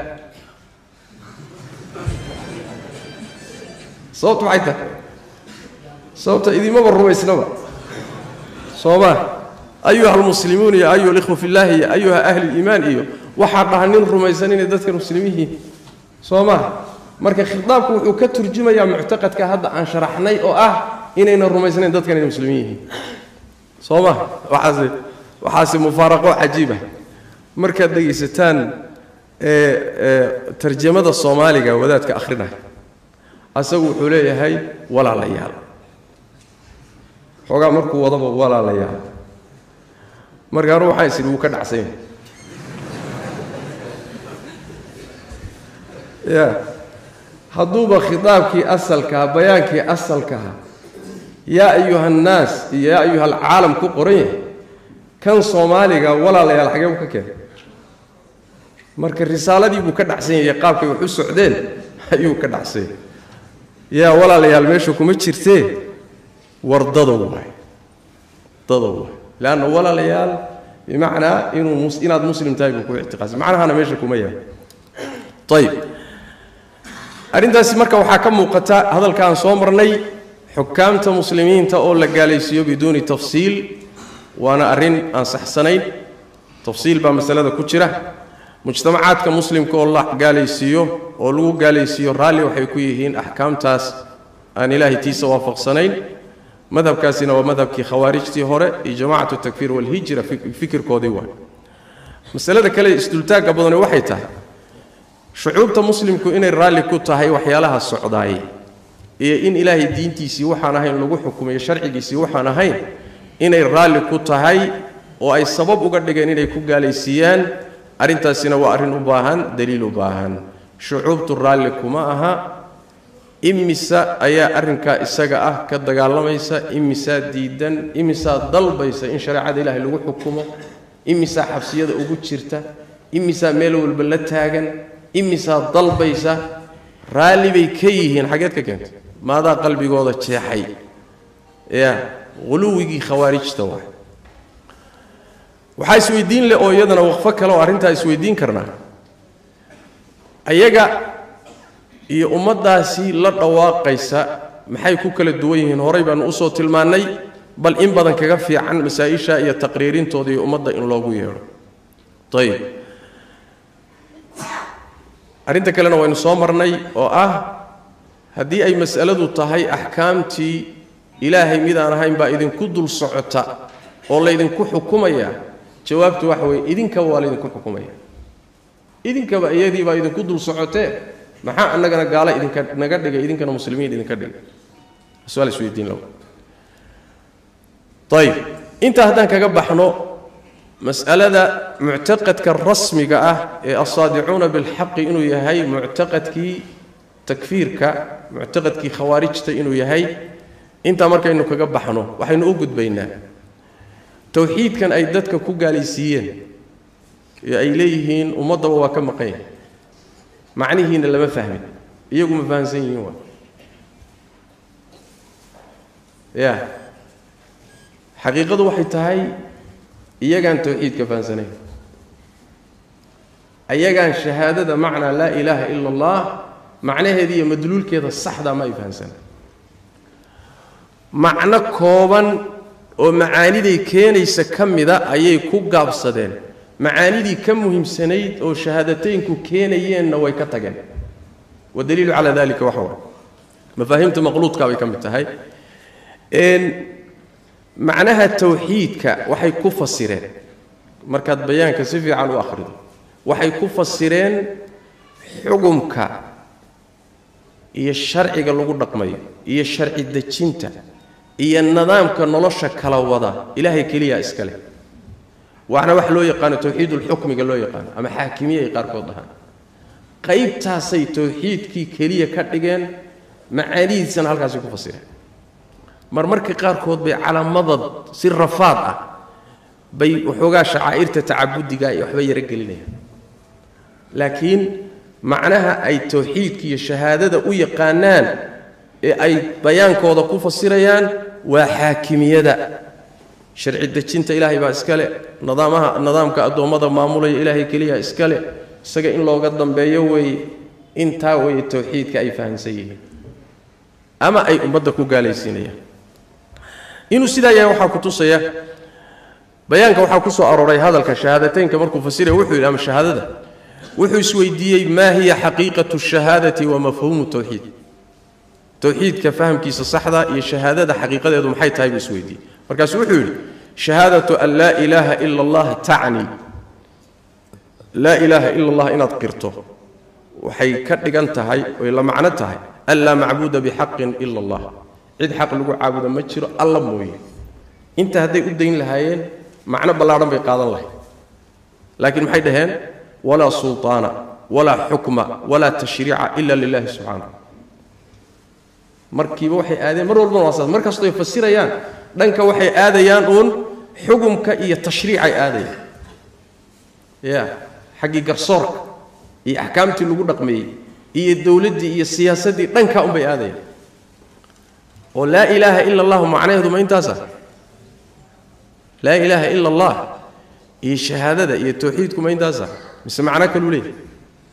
صوت وعيته صوت إذا ما بروا يسلمه صوما أيها المسلمون يا أيها الإخوة في الله يا أيها أهل الإيمان إيوه وحرنا ننظر ميزانين ذاتك المسلمين صوما marka khitaabku wuxuu ka turjumayaa mu'taqadka hadda aan sharaxnay oo ah inayna rumaysnayn dadkan inay muslimiin yihiin sooma waxaasi waxaasi mufaaraqo cajiiba marka dhageysataan ee tarjumada Soomaaliga wadaadka akhrinaya asagu wuxuu leeyahay walaalayaal xogaa markuu wadaba walaalayaal marka ruuxa isii uu ka dhacsan ya هذوب خطابك أصلك بيانك أصلك يا أيها الناس يا أيها العالم كقرين كان صومالي ولا لا يلحقوك كيف مرك الرسالة دي بكرة حسين يقابك وحس عدل أيوه كرة حسين يا ولا لا يلمشكم تشرتي ورددوا ضدوا لأنه ولا ليال بمعنى إنه مس إن هذا مسلم تايب وكو اعتقاد معناها أنا ماشي كمية طيب أرنتاس مركا waxaa ka muuqata hadalkan soo marnay xukaamta muslimiinta oo la gaalaysiyo bidooni tafsiil waana arin aan saxsanayn tafsiil ba masalada ku jira mujtamacaadka muslimka oo la gaalaysiyo oo lagu gaalaysiyo raali waxay ku yihiin ahkaamtaas aan ilaahi tiisa waafaqsanayn madhabkaasina waa madhabkii khawaarijtii hore iyo jamaacatu takfir wal hijra fikirkoodii waa masalada kale isdultaaga badan waxay tahay شعوبة مسلمكو إن الرالي كنت هاي وحيالها السعودية إيه إن إلهي دينتي سي وحانا هاي لغو حكومي شرعي سي وحانا هاي inay raalli ku tahay oo ay sabab uga dhigeen inay ku gaalaysiiyaan arrintaasina waa arrin u baahan daliil u baahan shucuubtu raalli kuma aha imisa ayaa arrinka isaga ah ka dagaalamaysa imisa diidan imisa dalbaysa in shariicada ilaahay lagu xukumo imisa xabsiyada ugu jirta imisa meel walba la taagan imisa dalbaysa raalli bay ka yihiin xageed ka keentay maadaa qalbigooda jeexay ya quluwigii khawaarijta waa waxaa isweydiin leh oo iyadana waqfo kale oo arrintaa isweydiin karnaa ayaga iyo ummadaasi la dhawaaqaysa maxay ku kala duwan yihiin horay baan u soo tilmaanay bal in badan kaga fiican masaa'isha iyo taqriirintooda iyo ummadda in loogu yeero tayib arrinta kalena waynu soo marnay oo ah haddii ay mas'aladu tahay axkaamtii ilaahay mid aan ahayn baa idinku dul socota oo laydinku xukumaya jawaabtu waxa weeye idinkaba waa laydinku xukumaya idinkaba iyadii baa idinku dul socotee maxaa annagana gaala idinka naga dhigay idinkana muslimiin idinka dhigay su'aal isweydiin law طيب انت هدان kaga baxno mas'alada mu'taqadka rasmiga ah ee asaadicuuna bil haqq inuu yahay mu'taqadkii takfiirka mu'taqadkii khawaarijta inuu yahay inta markaynu kaga baxno waxaynu u gudbaynaa tawxiidkan ay dadka ku gaalaysiiyeen ee ay leeyihiin ummadda waa ka maqan macnihiina lama fahmin iyagu ma fahansan yihiin waa ya xaqiiqadu waxay tahay iyagaan tawxiidka fahansanay ayagaan shahaadada macna la ilaaha illa allah macnaheedu iyo madluulkeeda saxda ma ay fahansanay macna kooban oo macaaniday keenaysa kamida ayay ku gaabsadeen macaanidii ka muhiimsanayd oo shahaadateynku keenayeenna way ka tageen wadaliilu cala dalika waxa waa mafaahimta maqluudka way kamid tahay een macnaha tawxiidka waxay ku fasireen markaad bayaanka si fiican u akhrido waxay ku fasireen xukumka iyo sharciga lagu dhaqmayo iyo sharci dejinta iyo nidaamka nolosha kala wada ilaahay kaliya iska leh waxna wax loo yaqaan tawxiidul xukmiga loo yaqaan ama xaakimiyay qaarkood ahaan qaybtaasay tawxiidkii kaliya ka dhigeen macaanidiisana halkaas ku fasireen mar markii qaarkood bay calaamadad si rafaad ah bay waxoogaa shacaa'irta tacabudiga iyo waxba yara gelinayaan laakiin macnaha ay tawxiidka iyo shahaadada u yaqaanaan ee ay bayaankooda ku fasirayaan waa xaakimiyada sharci dejinta ilaahay baa iska leh nidaamaha nidaamka adoomada maamulaya ilaahay kaliya iska leh isaga in looga dambeeyo way inta way tawxiidka ay fahansan yihiin ama ay ummadda ku gaalaysiinayaan inuu sidaa yahay waxa ku tusaya bayaanka waxa ku soo aroray hadalka shahaadateynka markuu fasiray wuxuu yiri ama shahaadada wuxuu isweydiiyay ma hiya haqiiqatu shahadati wa mafhumu tawhid tawhidka fahamkiisa saxda iyo shahaadada haqiiqadeedu maxay tahay buu isweydiiyay markaas wuxuu yiri shahadatu an la ilaha illa allah ta'ni la ilaha illa allah inaad qirto waxay ka dhigan tahay oo la macno tahay alla ma'budu bihaqqin illa allah cid xaq lagu caabudo ma jiro alla mooyee inta haday u deyn lahaayeen macna balaaran bay qaadan lahayd laakiin maxay dhaheen wala sultaana wala hukma wala tashrii'a illa lillahi subhanahu markiiba waxay aadeen mar walba waasad markastoo ay fasirayaan dhanka waxay aadayaan uun xukumka iyo tashriica ay aadayaan ya xaqi garsoorka iyo ahkaamtii lagu dhaqmeeyay iyo dawladii iyo siyaasadii dhanka un bay aadayaan oo la ilaha illa allah macnaheedu ma intaasa la ilaha illa allah iyo shahaadada iyo tawxiidku ma intaasa mise macna kale u leeyahay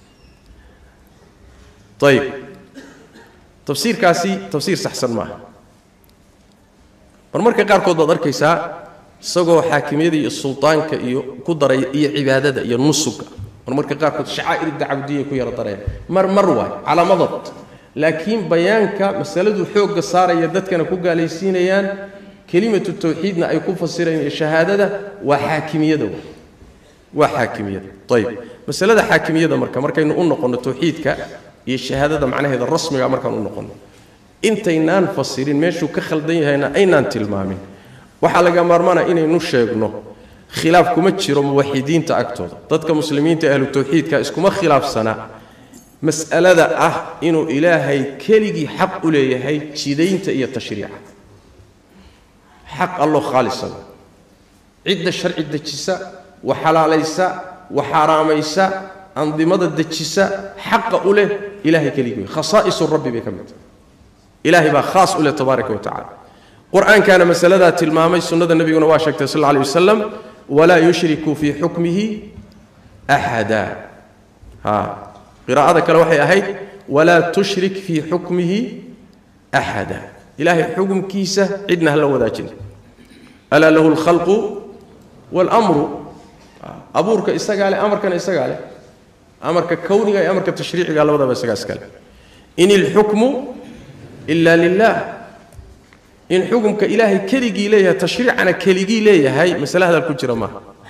طيب تفسير كاسي تفسير صحسن ما marmarka qaarkood baad arkaysaa isagoo xaakimiyada iyo sultaanka iyo ku daray iyo cibaadada iyo nusuga marmarka qaarkood shacaa'ir dacwadiye ku yara dareen mar mar way calaamadad laakiin bayaanka masaladu xoogga saaraya dadkana ku gaalaysiinayaan kelimatu tawxiidna ay ku fasireen shahaadada waa xaakimiyada waa xaakimiyada طيب masalada xaakimiyada marka markaynu u noqono tawxiidka iyo shahaadada macnaheeda rasmiga markaan u noqono intaynaan fasirin meeshu ka khaldan yahayna aynaan tilmaamin waxa laga marmana inaynu sheegno khilaaf kuma jiro muwaxidiinta agtooda dadka muslimiinta ahlu tawxiidka iskuma khilaafsana mas'alada ah inuu ilaahay keligi xaq u leeyahay jideynta iyo tashriica xaq allah khalisan cidda sharci dajisa wa halaalaysa wa haraamaysa andimada dajisa xaq u leh ilaahay keligi khasaa'is rabbi bi kamid ilaahay ba khaas u leh tabaaraka wa ta'ala qur'aan kana mas'alada tilmaamay sunnada nabiguna waa sheegtay sallallahu alayhi wasallam wala yushriku fi hukmihi ahada ha qiraa'ada kale waxay ahayd wala tushrik fi hukmihi ahada ilaahay xukumkiisa cidna la wadaajin ala lahu al-khalqu wal amru abuurka isaga leh amarkana isaga leh amarka kawniga iyo amarka tashriiciga labadaba isaga iskale in al-hukmu illa lillah in xukumka ilaahay keligi leeyahay tashriicana keligi leeyahay mas'alada ku jira ma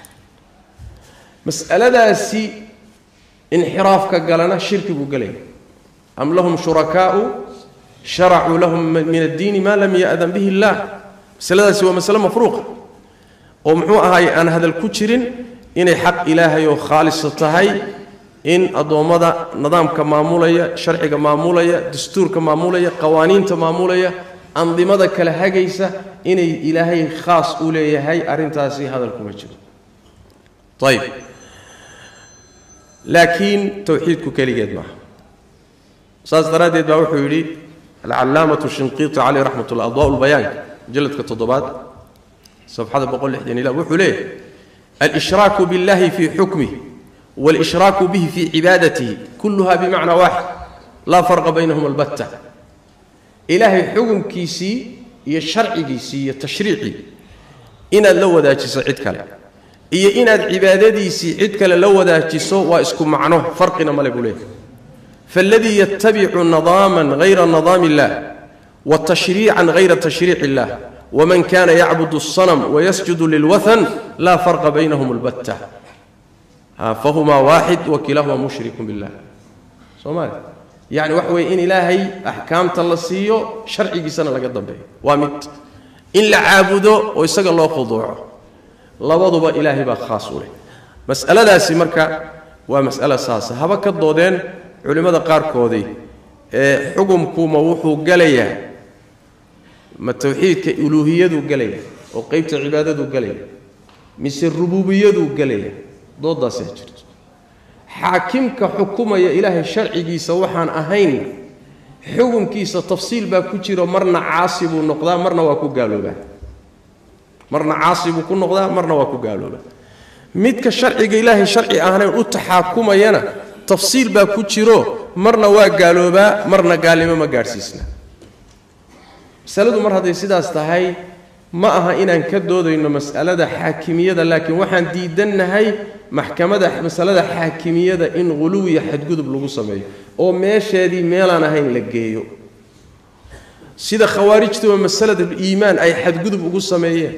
mas'aladaasi انحراف كقالنا شرك بقلين أم لهم شركاء شرعوا لهم من الدين ما لم يأذن به الله مسألة سوى مسألة مفروقة ومحوها هاي أن هذا الكتشرين إن حق إلهي وخالصة هاي إن أضومضة نظام كمامولية شرع كمامولية دستور كمامولية قوانين كمامولية أنظمة كالهجيسة إن إلهي خاص أولي هاي أرنتاسي هذا الكتشر طيب لكن توحيدك كليجد معه أستاذ درادي دعوه يريد العلامة الشنقيطي عليه رحمة الله أضواء البيان جلد كالتضبات صفحة بقول لحدين لا وحوليه الإشراك بالله في حكمه والإشراك به في عبادته كلها بمعنى واحد لا فرق بينهم البتة إلهي حكم كيسي يشرع كيسي يتشريعي إن اللو ذا سعيد كلام iyo inaad cibaadadiisi cid kale la wadaajiso waa isku macno farqina ma leeyahay falladhi yattabi'u nidaman ghayra nidam Allah wa tashri'an ghayra tashri' Allah wa man kana ya'budu as-sanam wa yasjudu lil-wathan la farqa baynahum al-batta fa huma wahid wa kilahuma mushrikun billah somali yani wax way in ilaahay ahkaamta la siiyo sharcigiisana laga dambeeyo waa mid in la caabudo oo isaga loo khuduuco labaduba ilaahay baa khaas u leh mas'aladaasi marka waa mas'ala saasa haba ka doodeen culimada qaar koodii ee xukumku ma wuxuu galayaa ma tawxiidka uluuhiyadu galaya oo qaybta cibaadadu galaya mise rububiyadu galaya doodaas ay jirto xaakimka xukumaya ilaahay sharcigiisa waxaan ahayn xukumkiisa tafsiil baa ku jiro marna caasibu noqdaa marna waa ku gaaloobaa marna caasibu ku noqdaa marna waa ku gaaloobaa midka sharciga ilaahay sharci ahayn u taxaakumayana tafsiil baa ku jiro marna waa gaaloobaa marna gaalimo ma gaarsiisna saladu mar haday sidaas tahay ma aha inaan ka doodayno mas'alada xaakimiyada laakiin waxaan diidanahay maxkamada mas'alada xaakimiyada in quluwiya xadgudub lagu sameeyo oo meesheedii meelaan ahayn la geeyo sida khawaarijtu mas'alada iimaan ay xadgudub ugu sameeyeen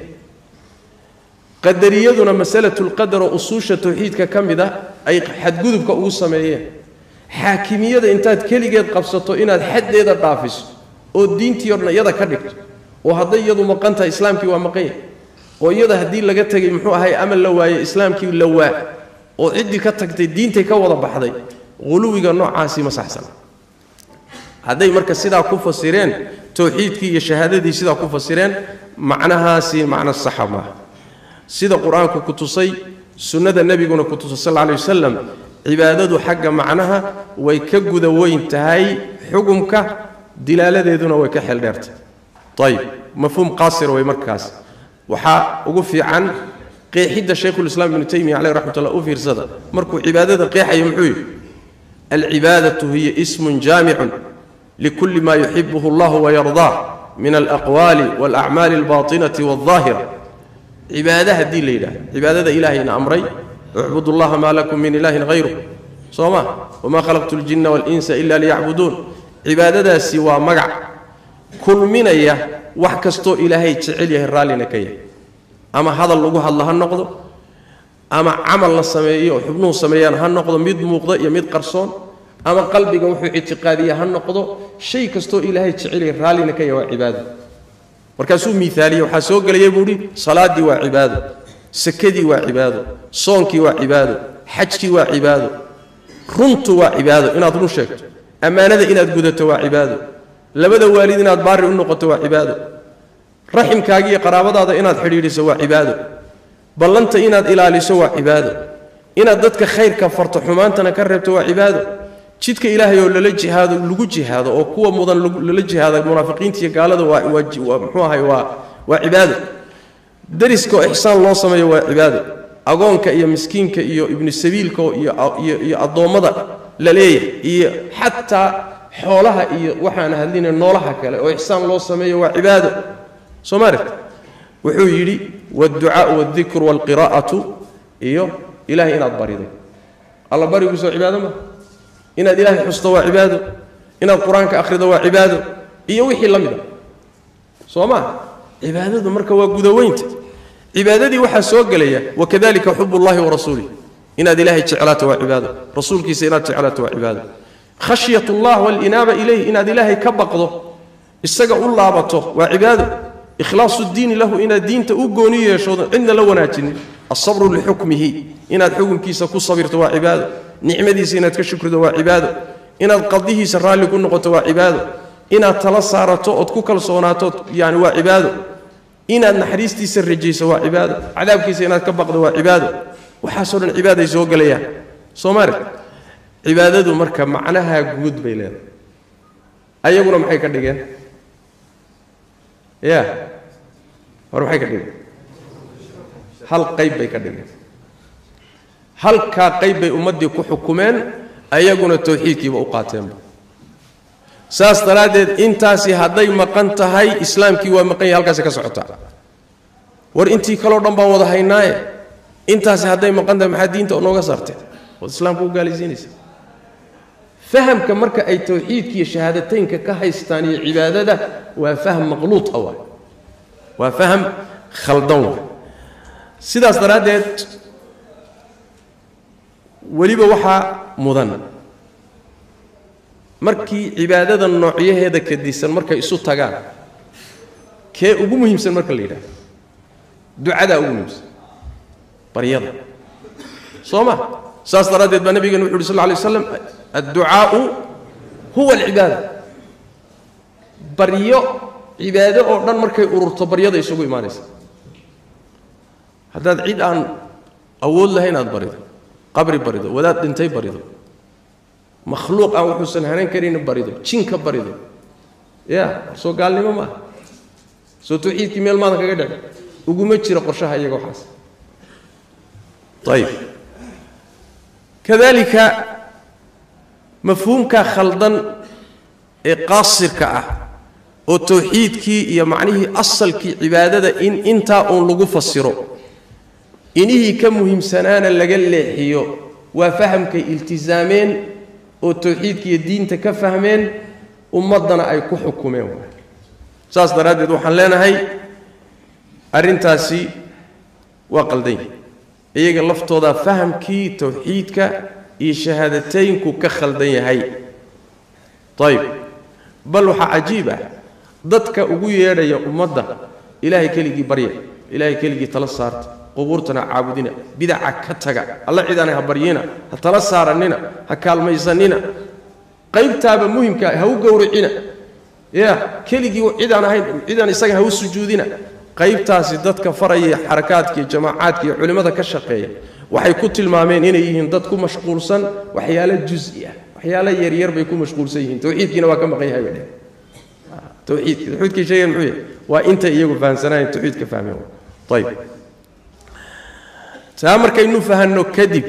qadariyaduna mas'alatul qadar oo usuusha tawxiidka kamida ay xadgudubka ugu sameeyeen xaakimiyada intaad kaligeed qabsato inaad xadeeda dhaafiso oo diintii iyada ka dhigto oo haday iyadu maqanta islaamkii waa maqay oo iyada hadii laga tagay muxuu ahay amal la waaye islaamkii la waa oo cidii ka tagtay diintay ka wada baxday quluwiga noocaasi ma saxsan haday marka sidaa ku fasireen tawxiidkii iyo shahaadadii sidaa ku fasireen macnahaasi macna saxaba sida quraanku ku tusay sunnada nabiguna ku tusay sallallahu alayhi wasallam cibaadadu xagga macnaha way ka guda weyn tahay xukumka dilaaladeeduna way ka xil dheertay طيب مفهوم قاصر way markaas waxa ugu fiican qeexida Sheekh Islam Ibn Taymiyyah alayhi rahmatullah u fiirsada markuu cibaadada qeexayo muxuu al-ibadatu hiya ismun jami'un likulli ma yuhibbuhu Allah wa yardah min al-aqwali wal-a'mal al-batinati wal-zahira ibadaha dilayda ibadada ilahina amray u'budu Allah ma lakum min ilahin ghayruhu soma wama khalaqtu al-jinna wal-insa illa liya'budun ibadadaasi waa magac kulminaya wax kasto ilaahay jecel yahay raalina ka yahay ama hadal lagu hadla ha noqdo ama amal la sameeyo xubnuhu sameeyaan ha noqdo mid muuqda iyo mid qarsoon ama qalbiga wuxuu ictiqaadiyaa ha noqdo shay kasto ilaahay jecel yahay raalina ka yahay waa cibaado markaasuu miisaaliyo waxa soo galay buuri salaadii waa cibaado sakadii waa cibaado soonkii waa cibaado xajkii waa cibaado runtu waa cibaado inaad run sheegto amaanada inaad gudato waa cibaado labada waalid inaad baari u noqoto waa cibaado raximkaaga iyo qaraabadaada inaad xiriiriso waa cibaado ballanta inaad ilaaliso waa cibaado inaad dadka khayrka farto xumaantana ka reebto waa cibaado jidka ilaahay oo lala jihaado lagu jihaado oo kuwa mudan lala jihaado munaafiqiinta iyo gaalada waa waa muxuu ahay waa waa cibaado dariska oo ihsaan loo sameeyo waa cibaado agoonka iyo miskiinka iyo ibnu sabiilka iyo iyo adoomada la leeyahay iyo xataa xoolaha iyo waxaan hadlina noolaha kale oo ihsaan loo sameeyo waa cibaado soomaarka wuxuu yiri wad-du'a wad-dhikr wal-qira'atu iyo ilaahay inaad barido alla barigu soo cibaado ma inaad ilaahay xusto waa cibaado inaad quraanka akhrido waa cibaado iyo wixii la mid ah sooma cibaadadu marka waa gudaweynta cibaadadii waxa soo galaya wakadalika hubbullahi wa rasuulihi inaad ilaahay jeclaato waa cibaado rasuulkiisa inaad jeclaato waa cibaado khashiyatullah wal inaba ilayhi inaad ilaahay ka baqdo isaga u laabato waa cibaado ikhlaasu diin lahu ina diinta u gooni yeesho inna la wanaajin as-sabru li hukmihi inaad xukunkiisa ku sabirto waa cibaado nicmadiisa inaad ka shukrido waa cibaado inaad qadihiisa raali ku noqoto waa cibaado inaad tala saarato oo ku kalsoonaato yaani waa cibaado inaad naxariistiisa rajayso waa cibaado cadaabkiisa inaad ka baqdo waa cibaado waxa soo dhan cibaado ay soo galayaan Soomaali cibaadadu marka macnaha guud bay leedahay ayaguna maxay ka dhigeen ya war maxay ka dhigeen hal qayb bay ka dhigeen hal ka qayb bay ummadii ku xukumeen ayaguna tawxiidkiiba u qaateen saas daraadeed intaasi haday maqan tahay islaamkii waa maqan yahay halkaas ka socota war intii kala dhan baan wada haynaaye intaasi haday maqan tahay maxaa diinta nooga saartay oo islaamku gaalaysiinaysa fahamka marka ay tawxiidka iyo shahaadateynka ka haystaan iyo cibaadada waa faham maqluut ah waa faham khaldan sidaas daraadeed waliba waxa mudan markii cibaadada noocyaheeda ka diisan markay isu tagaan kee ugu muhiimsan marka la yiraahdo ducada ugu muhiimsan bariyada sooma saas daraadeed baa nabiga wuxuu sallallahu alayhi wasallam ad-du'a huwa al-ibada bariyo cibaado oo dhan markay ururto bariyada isugu iimaanaysa hadaad cid aan awood lahayn aad barido qabri barido wadaad dhintay barido makhluuq aan wuxuu hanan karin barido jinka barido ya soo gaalnimo ma soo tawxiidki meel maad kaga dhacay ugu ma jiro qorshaha iyaga waxaas طيب كذلك مفهومك خلدن قاصرك اه او توحيدكي يا معنيه اصلك عباده ان انت اون لغو فسرو انه كمهم سنانا لغا لخيو وفهمك التزامين او توحيدك دينته كفهمين امدنا اي ku xukumeen saas daraadeed waxaan leenahay arintaasi waa qaldan iyaga laftooda fahamkii tawxiidka iyo shahaadateynku ka khaldan yahay طيب bal waxa ajiib ah dadka ugu yeedhaya ummadda ilaahay keligii barya ilaahay keligii tala saarta qubuurtana caabudina bid'a ka taga alla ciidana ha baryina ha tala saaranina ha kaalmaysanina qaybtaaba muhiimka ha u gowricina ya keligii ciidana ahayn ciidana isaga ha u sujuudina qaybtaasi dadka faraya harakaadka jamaacadka iyo culimada ka shaqeeya waxay ku tilmaameen inay yihiin dad ku mashquulsan waxyaalo juz'i ah waxyaalo yar yar bay ku mashquulsan yihiin tawxiidkiina waa ka maqan yahay wada tawxiid tawxiidkii sheegan muxuu yahay waa inta iyagu fahansanayeen tawxiidka fahmeen طيب taa markaynu fahanno kadib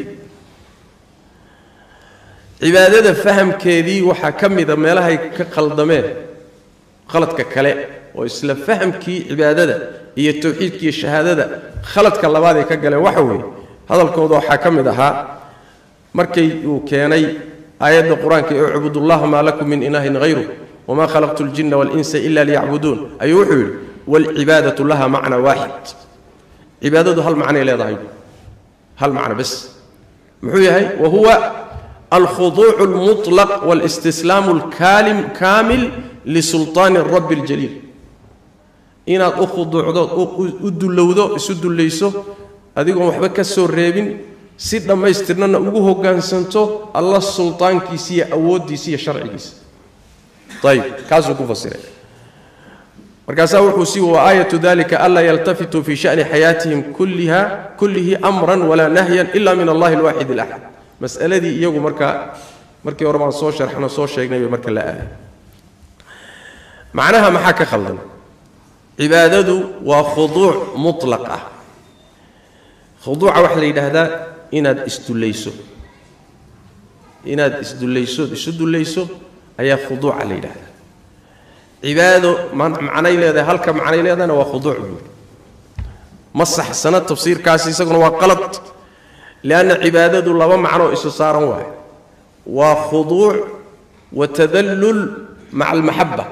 cibaadada fahamkeedii waxa kamida meelahay ka qaldameen qaladka kale oo isla fahamkii cibaadada iyo tawxiidkii shahaadada khaladka labaad ee ka galeen waxa weey hadalkooda waxa kamid ahaa markay uu keenay aayadda quraanka ee ubudullaha ma lakum min ilahin ghayru wama khalaqtul jinna wal insa illa liya'budun ayuu wuxuu wal ibadatu laha ma'na wahid ibadatu hal ma'na leedahay hal ma'na bas muxuu yahay wa huwa الخضوع المطلق والاستسلام الكامل لسلطان الرب الجليل inaad u khuduucdo u dulowdo isu dulayso adigoon waxba ka soo reebin si dhammaystirnana ugu hoggaansanto alla sultaankiisa iyo awooddiisa iyo sharcigiisa ayib kaasuu ku fasiray markaasaa wuxuu sii wa aayatu dalika alla yaltafitu fi sha'ni xayaatihim kulliha kullihi amran walaa nahyan ila min allahi alwaaxid alaxad mas'aladii iyagu markaa markii hore baan soo sharxno soo sheegnay bay marka la aaday macnaha maxaa ka khaldan cibaadadu waa khuduuc mutlaq ah khuduuca waxa la yidhaahdaa inaad isdullayso inaad isdullayso isu dullayso ayaa khuduuca la yidhaahdaa cibaado macnay leedahay halka macnay leedahayna waa khuduuc buuri ma saxsana tafsiirkaasi isaguna waa qalad lianna cibaadadu laba macno isu saaran waayo waa khuduuc wa tadallul maca almaxabba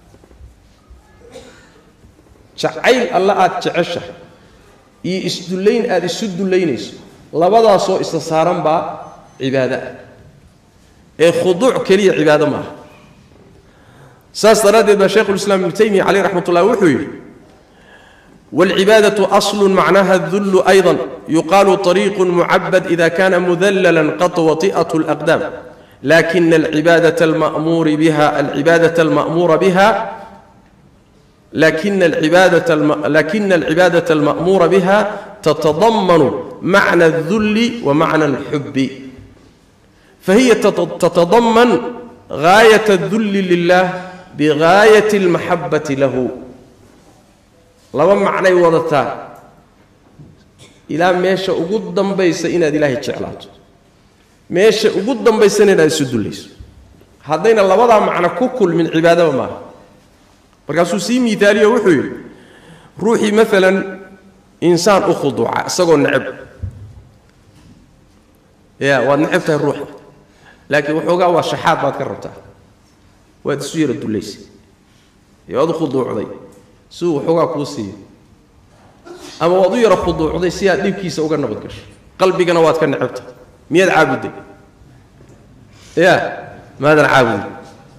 jacayl alla aad jeceshahay iyo isdullayn aad isu dullaynayso labadaasoo isa saaran baa cibaado ah ee khuduuc keliya cibaado maaha saas daraaddeed baa shaykhulislaam ibnu taymiya caleyh raxmatullah wuxuu yidhi والعبادة أصل معناها الذل أيضا يقال طريق معبد إذا كان مذللا قد وطئة الأقدام لكن العبادة المأمور بها العبادة المأمور بها لكن العبادة الم... لكن العبادة المأمور بها تتضمن معنى الذل ومعنى الحب فهي تتضمن غاية الذل لله بغاية المحبة له لما معنى وضعتها إلى ماشا أقدم بيس إن إلهي تشعلاته ماشا أقدم بيس إن إلهي سدليس هذين الله وضع معنى كل من عبادة وما markaasuu sii miaaliyo wuxuu yidhi ruuxii maalan insaan u khuduuca isagoo necab ya waad necab tahay ruuxa laakiin waxoogaa waa shaxaad baad ka rabtaa waad isu yara dullaysay iyo waad u khuduucday si uu waxoogaa kuu siiyo ama waad u yara khuduucday si aad dhibkiisa uga nabad gasho qalbigana waad ka necab tahay miyaad caabudday ya maadan caabudin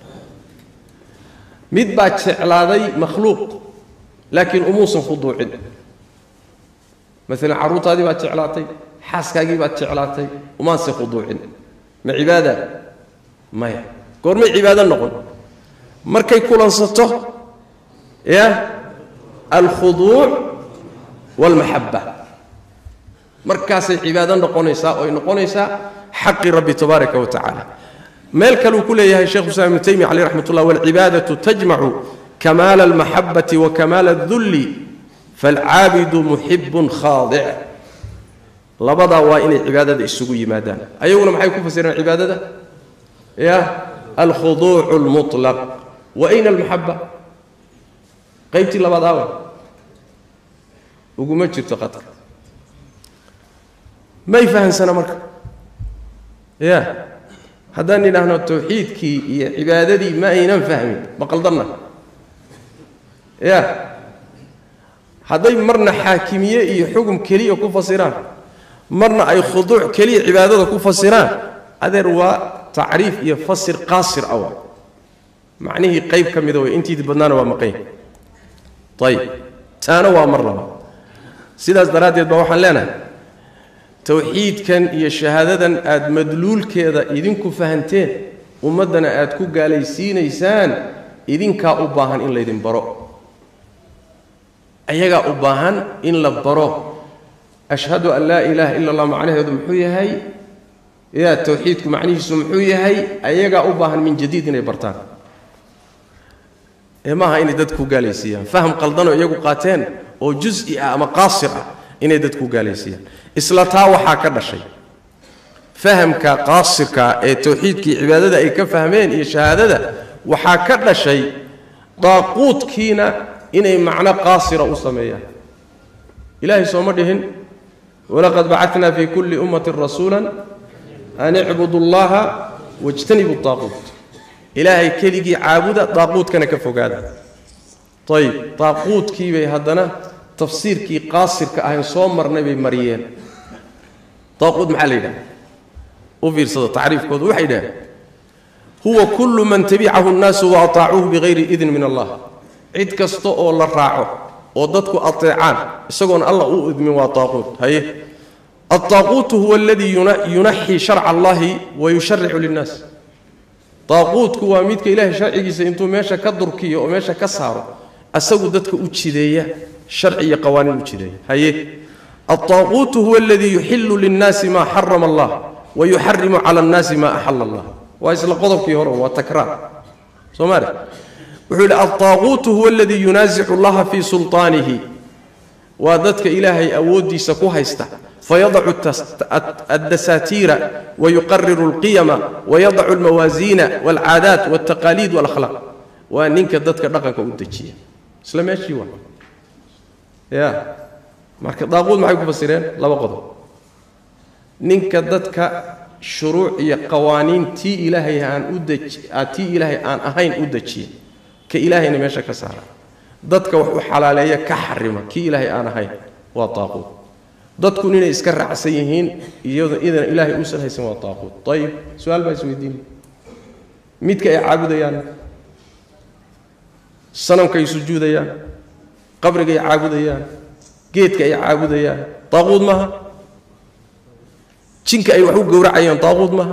mid baa jeclaaday makhluuq laakiin umuusan khuduucin maalan carruurtaadii baad jeclaatay xaaskaagii baad jeclaatay umaanse khuduucin ma cibaada maya goormay cibaado noqon markay kulansato ya alkhuduuc waalmaxabba markaasay cibaado noqonaysaa oo ay noqonaysaa xaqi rabbi tabaaraka wa tacaala مال كانوا كل يا شيخ الإسلام ابن تيمية عليه رحمة الله والعبادة تجمع كمال المحبة وكمال الذل فالعابد محب خاضع لبضع وإن العبادة السجوي مادان أيونا ما حيكون فسيرنا العبادة ده؟ يا الخضوع المطلق وأين المحبة قيمتي لبضع وقمت تقطر ما يفهم سنة مركب يا haddaan idhaahno tawxiidkii iyo cibaadadii ma aynan fahmin ma qaldanna ya hadday marna xaakimiye iyo xugum keliya ku fasiraan marna ay khuduuc keliya cibaadada ku fasiraan adeer waa tacriif iyo fasir qaasir awa macnihii qayb ka mida way intii badnaana waa maqayn ayib taana waa mar laba sidaas daraaddeed baa waxaan leenahay tawxiidkan iyo shahaadadan aad madluulkeeda idinku fahanteen ummadana aad ku gaalaysiinaysaan idinkaa u baahan in laydin baro ayagaa u baahan in la baro ashhadu an laa ilaaha ila allah macnaheedu muxuu yahay yaa tawxiidku macnihiisu muxuu yahay ayagaa u baahan min jadiid inay bartaan ee maaha inay dadku gaalaysiiyaan faham qaldanoo iyagu qaateen oo juz'i ah ama qaasir ah inay dadku gaalaysiiyaan isla taa waxaa ka dhashay fahamka qaasirka ee tawxiidkii cibaadada ay ka fahmeen iyo shahaadada waxaa ka dhashay daaquudkiina inay macno qaasira u sameeyaan ilaahay sooma dhihin walaqad bacatnaa fi kulli ummatin rasuulan an icbudu allaha wajtanibu daaquut ilaahay keligii caabuda daaquudkana ka fogaada ayib daaquudkii bay haddana tafsiirkii qaasirka ahayn soo marnay bay mariyeen طاقود محل إله وفي رصد تعريف كود وحيدا هو كل من تبعه الناس وأطاعوه بغير إذن من الله عيد كستو أو للراعو وضدك أطيعان يسقون الله أؤذ من وطاغوت هي الطاغوت هو الذي ينحي شرع الله ويشرع للناس طاغوت هو ميتك إله شرعي سينتو ماشا كدركي وماشا كسار أسوي ضدك أتشدية شرعية قوانين أتشدية هي الطاغوت هو الذي يحل للناس ما حرم الله ويحرم على الناس ما أحل الله وإسلا قضب كي هرو وتكرار سماري وحول الطاغوت هو الذي ينازع الله في سلطانه وذاتك إلهي أودي سكوها يستا فيضع الدساتير ويقرر القيم ويضع الموازين والعادات والتقاليد والأخلاق وأنك ذاتك رقمك أودتشي سلام يشي واحد يا marka daaqood maxay ku fasireen laba qodob ninka dadka shuruuc iyo qawaaniin tii ilaahay aan u daji tii ilaahay aan ahayn u dajiye ka ilaahayna meesha ka saara dadka wax u xalaaleeya ka xarima kii ilaahay aan ahayn waa daaqood dadku inay iska raacsan yihiin iyada idan ilaahay u san haysan waa daaqood tayib su'aal baa isweydiin midka ay caabudayaan sanamka ay sujuudayaan qabriga ay caabudayaan geedka ay caabudayaan daaqood maaha jinka ay wax u gowracayaan daaqood maaha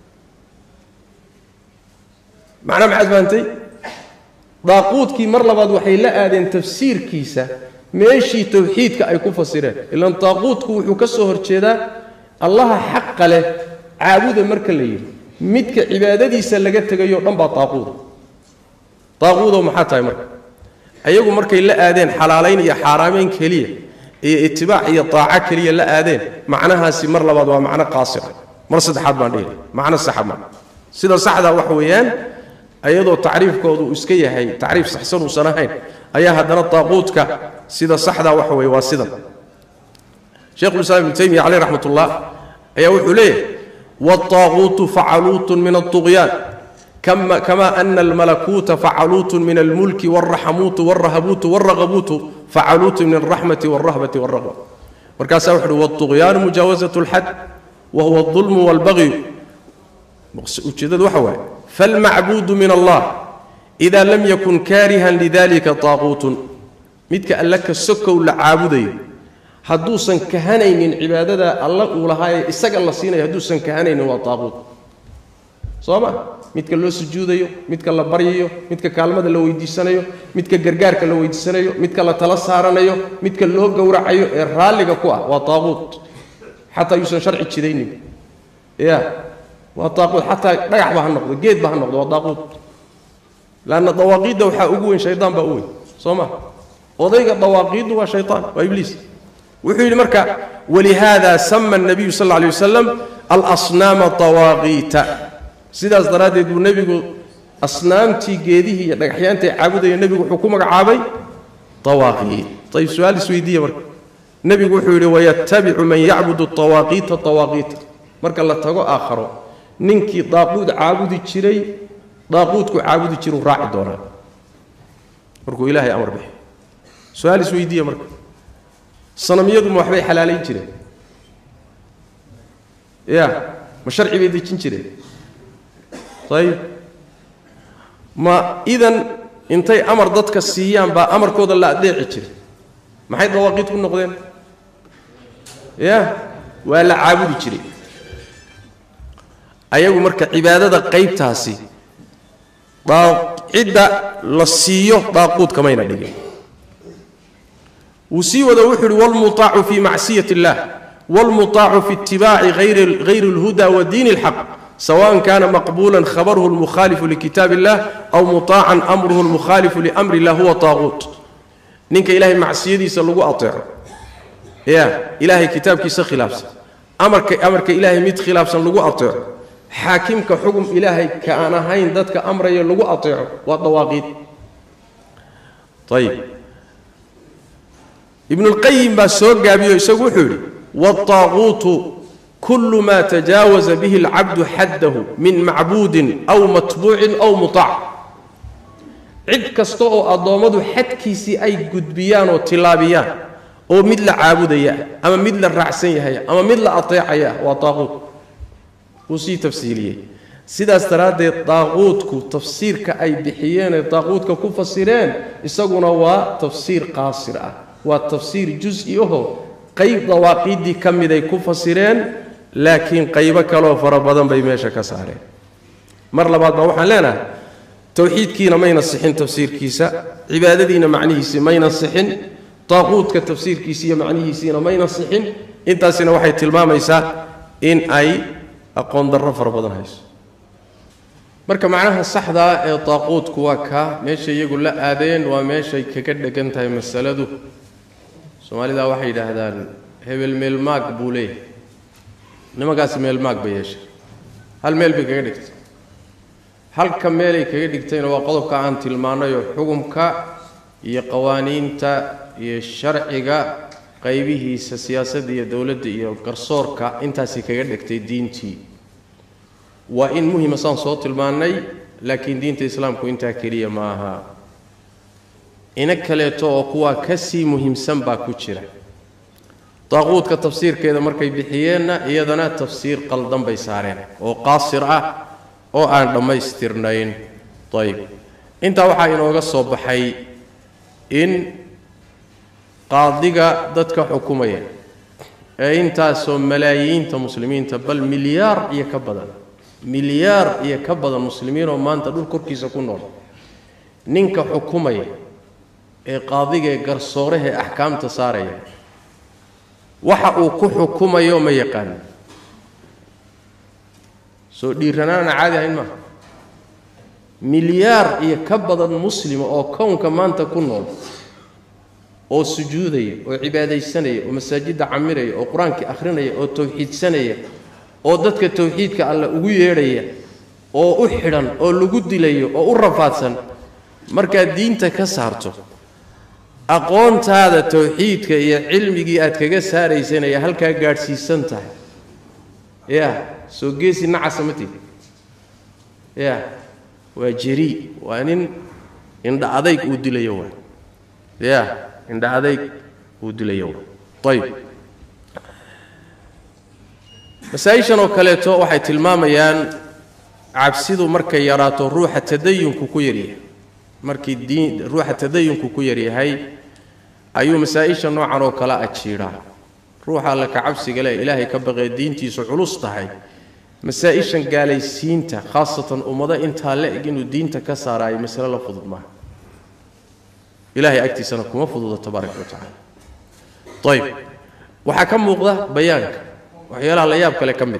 macna maxaad fahamtay daaqoodkii mar labaad waxay la aadeen tafsiirkiisa meeshii tawxiidka ay ku fasireen ilaan daaqoodku wuxuu ka soo horjeedaa allaha xaq leh caabuda marka la yiri midka cibaadadiisa laga tagayo dhan baa daaqood daaqoodo maxaa tahay marka ayagu markay la aadeen xalaalayn iyo xaaraameyn kaliya iyo itibaac iyo taaca kaliya la aadeen macnahaasi mar labaad waa macna qaasir mar saddexaad baan dhigay macna sax ma sida saxda wax weeyaan ayadoo tacriifkoodu iska yahay tacriif saxsan oo sanahayn ayaa hadana daaqoodka sida saxda wax weey waa sida Sheikh Islam Ibn Taymiyyah alayhi rahmatullah ayaa wuxuu leeyahay والطاغوت فعلوت من الطغيان كما كما أن الملكوت فعلوت من الملك والرحموت والرهبوت والرغبوت فعلوت من الرحمة والرهبة والرغبة وركاسا وحده والطغيان مجاوزة الحد وهو الظلم والبغي وجدد وحوى فالمعبود من الله إذا لم يكن كارها لذلك طاغوت متك أن لك السك ولا عابدي حدوسا كهنين عبادة الله ولها إسق الله سينا حدوسا كهنين وطاغوت صوما midka loo sujuudayo midka la baryayo midka kaalmada la weydiisanayo midka gargaarka la weydiisanayo midka la tala saaranayo midka loo gowracayo ee raaliga ku ah waa taaqut hatta yuusan sharci jidaynin ya waa taaqut hatta dhagax ba ha noqdo geed ba ha noqdo waa taaqut laana dawaaqida waxa ugu weyn shaydaan ba u weyn sooma odayga dawaaqida waa shaydaan waa ibliis wuxuu yiri marka walihada samma an-nabiy sallallahu alayhi wasallam al-asnam tawaaqita sidaas daraadeed uu nabigu asnaamtii geedihi iyo dhagaxyaanta caabudaya nabigu wuxuu ku magacaabay tawaaqit tayib su'aal isweydiiyo marka nabigu wuxuu yiri wayattabi'u man ya'budu at-tawaaqit at-tawaaqit marka la tago aakhiro ninkii daaqud caabudi jiray daaqudku caabudi jiru raaci doonaa markuu ilaahay amar bixi su'aal isweydiiyo marka sanamiyadu ma waxbay xalaaleyn jireen ya ma sharci bay dejin jireen طيب ما إذن انتي أمر ضدك السيان با أمر كودا لا أدعي جري ما حيث دواقيت كن نقدين يا ولا عابد جري أيوة مركا عبادة قيب تاسي عدة للسيو باقود كما ينادي وسيو ذوحر والمطاع في معصية الله والمطاع في اتباع غير غير الهدى ودين الحق سواء كان مقبولا خبره المخالف لكتاب الله أو مطاعا أمره المخالف لأمر الله هو طاغوت نينك إلهي معصيدي سلوغو أطيع يا إلهي كتابك سخلاف أمرك أمرك إلهي ميت خلاف سلوغو أطيع حاكمك حكم إلهي كأنا هين ذاتك أمر يلوغو أطيع والضواغيت طيب ابن القيم بسوق قابيو يسوق حولي والطاغوت كل ما تجاوز به العبد حده من معبود أو متبوع أو مطاع عد كستو أضامد حدكيسي أي قدبيان وطلابيان أو مثل عابدية أما مثل الرعسية هي أما مثل أطيعية وطاغوت وسي تفسيرية sidaas daraaddeed daaquudku tafsiirka ay bixiyeen ee daaquudka ku fasireen isaguna waa tafsiir qaasir ah waa tafsiir juz'i ah qayb dawaaqidii kamid ay ku fasireen laakiin qaybo kale oo fara badan bay meesha ka saareen mar labaad ba waxaan leenahay tawxiidkiina mayna sixin tafsiirkiisa cibaadadiina macnihiisa mayna sixin daaquudka tafsiirkiisa iyo macnihiisa mayna sixin intaasina waxay tilmaamaysaa in ay aqoon darro fara badan hayso marka macnaha saxda ah ee daaquudku waa ka meesha iyagu la aadeen waa meeshay kaga dhagan tahay masaladu Soomaalida waxay yiraahdaan hebel meel maag buu leeyahay nimagaas meel maag bay yeeshay hal meel bay kaga dhigtay halka meel ay kaga dhigtayna waa qodobka aan tilmaanayo xukunka iyo qawaaniinta iyo sharciga qaybihiisa siyaasadda iyo dawladda iyo garsoorka intaasi kaga dhigtay diintii waa in muhiim ah soo tilmaanay laakiin diinta islaamku inta kaliya ma aha ina kaleeto oo kuwa ka sii muhiimsan baa ku jira daaquudka tafsiirkeeda markay bixiyeenna iyadana tafsiir qaldan bay saareen oo qaasir ah oo aan dhamaystirnayn tayib inta waxa inooga soo baxay in qaadiga dadka xukumaya ee intaasoo malaayiinta muslimiinta bal milyaar iyo ka badan milyaar iyo ka badan muslimiin oo maanta dhul korkiisa ku nool ninka xukumaya ee qaadiga ee garsooraha ee ahkaamta saaraya waxa uu ku xukumayo ma yaqaan soo dhiiranaan caadi ahayn ma milyaar iyo ka badan muslim oo koonka maanta ku nool oo sujuudaya oo cibaadaysanaya oo masaajida camiraya oo quraanka akhrinaya oo tawxiidsanaya oo dadka tawxiidka alla ugu yeedhaya oo u xidhan oo lagu dilayo oo u rafaadsan marka diinta ka saarto aqoontaada tawxiidka iyo cilmigii aad kaga saaraysay halka gaarsiisan tahay ya soo geesi nacasamati ya wajiri waanin inda adayg uu dilayo waa ya inda adayg uu dilayo tayib masaa'ishan oo kaleeto waxay tilmaamayaan cabsidu markay yaraato ruuxa tadayunku ku yaryahay markii diin ruuxa tadayunku ku yaryahay ayuu masaa'ishan noocan oo kala ajiira ruuxa la ka cabsiga leh ilaahay ka baqay diintiisu culus tahay masaa'ishan gaalaysiinta khaasatan ummada inta la eginu diinta ka saaray mas'ala la fudud ma ilaahay agtiisana kuma fududo tabaaraka wa taala tayib waxa ka muuqda bayaanka waxyaalaha la yaab kale kamid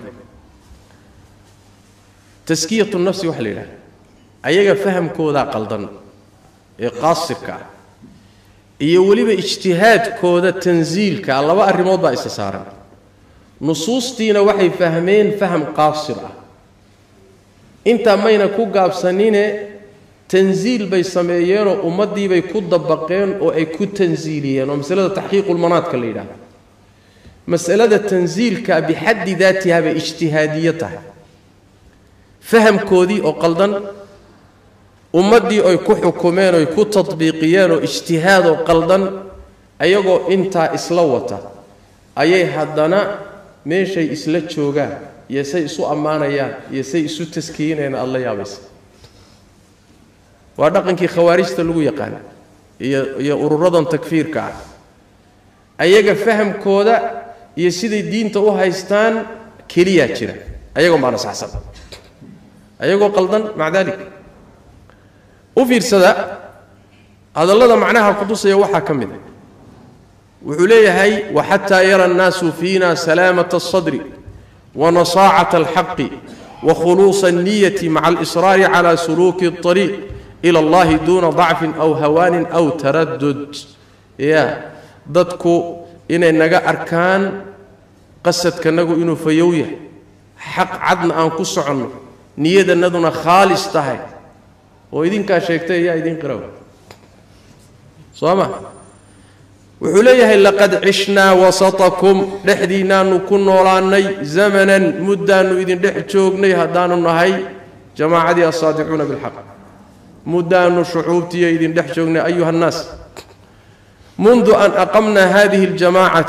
taskiyatu nafsi wax leeyahay ayaga fahamkooda qaldan ee qaasirka iyo waliba ijtihaadkooda tanziilka laba arimood baa isa saaran nusuustiina waxay fahmeen faham qaasir ah inta mayna ku gaabsanine tanziil bay sameeyeen oo ummadii bay ku dabaqeen oo ay ku tanziiliyeen oo masalada tahqiiqul manaadka la yiraahdo masalada tanziilka bihaddi daatiha ba ijtihaadiyata fahamkoodii oo qaldan ummadii ay ku xukumeen oo ku tatbiiqiyeen oo ijtihaad oo qaldan ayagoo inta isla wata ayay haddana meeshay isla joogaan yeesay isu amaanayaan yeesay isu taskiinayaan Allah yaabaysa waa dhaqankii khawaarijta lagu yaqaan iyo iyo ururadan takfiirka ayaga fahamkooda iyo sidii diinta u haystaan kaliya jira ayagoo ma nasaxsan ayagoo qaldan macdalik u fiirsada hadallada macnaha qudusaya waxa kamid wuxuu leeyahay wa hatta yara an-nasu fiina salamata as-sadri wa nasa'ata al-haqqi wa khulus an-niyyati ma'a al-israr 'ala suluki at-tariq ila Allah duna da'fin aw hawan aw taraddud ya dadku inay naga arkaan qasadkanagu inuu fayow yahay xaq cadna aan ku socono niyadanaduna khaalis tahay oo idinka sheegtay yaa idin qiraw sooma wuxuu leeyahay laqad ishna wasatakum dhaxdiinaanu ku noolaanay zamanan muddaanu idin dhex joognay hadaanu nahay jamaacadii as-saadiquna bil haqq muddaanu shucuubtiya idin dhex joognay ayuha an-nas منذ أن أقمنا هذه الجماعة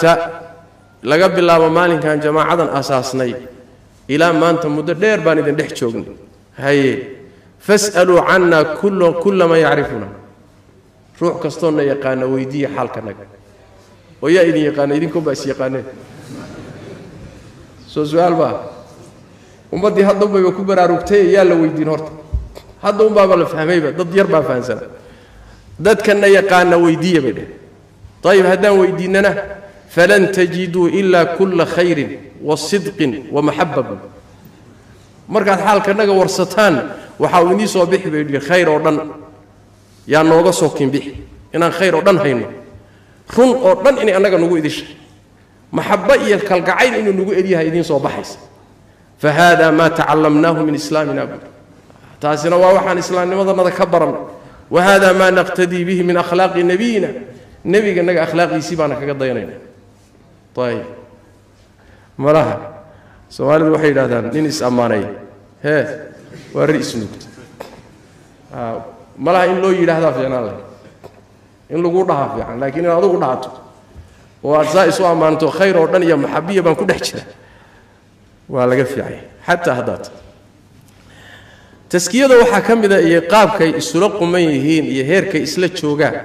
لقبل الله مالك كان جماعة أساسني إلى ما أنت مدير بان إذن دح شوقني هي فاسألوا عنا كل كل ما يعرفنا روح كستون يقانا ويدي حالك نك ويا إني يقانا إذنكم بس يقانا سو سؤال با ومدي هذا ما يكون براروكتي يا لو يدين هرت هذا ما بلا فهمي با ضد يربا فانسنا ضد كنا يقانا ويدي بده طيب هذا ويديننا فلن تجدوا إلا كل خير وصدق ومحبة مركز حالك نجا ورستان وحاولني صبيح بالخير ودن يا نوجا سوكين به إن خير ودن هينو رون ودن إني أنا جنوجو إديش محبة يكالجعين إنه نوجو إديها إدين صباحيس فهذا ما تعلمناه من إسلامنا تاسنا ووحنا إسلام نمضى نتكبر وهذا ما نقتدي به من أخلاق نبينا نبي جنك أخلاق يسيبنا كقضينا طيب مراها سؤال الوحيد هذا ننس أماني ها والرئيس نكت آه مراها إن لو يده هذا في الله إن لو قرها في عن لكن هذا قرهاته وأجزاء سواء ما أنتو خير ودنيا محبية من كل حاجة ولا قف يعني حتى هذات تسكية ده وحكم إذا يقاب كي السلق ميهين يهير كي إسلت شوجا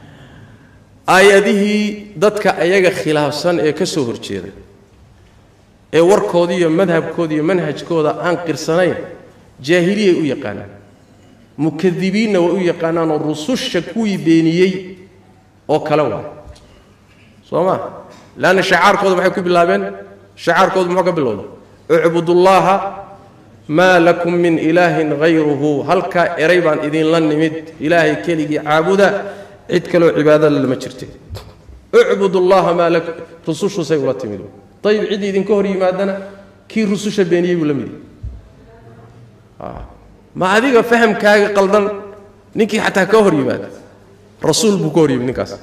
آياته ضدك أيجا خلاف سن يكسر شيء ee warkoodii iyo madhabkoodii iyo manhajkooda aan qirsanay jaahiliye u yaqaan mukadibiina oo u yaqaanaan rususha kuwii beeniyay oo kala waa sooma laana shacaarkooda maxay ku bilaabeen shacaarkooda maxay ka bilowday ubudullaha ma lakum min ilahin ghayruhu halka ereybaan idin la nimid ilaahay keligii caabuda cid kale oo cibaadada lama jirtay ubudullaha ma lakum rusushu say ula timido طيب عدي إذن كهري مادنا كي رسوش بينيه ولا مدي آه. ما هذيك فهم كاي قلدن نكي حتى كهري ماد رسول بكوري من كاس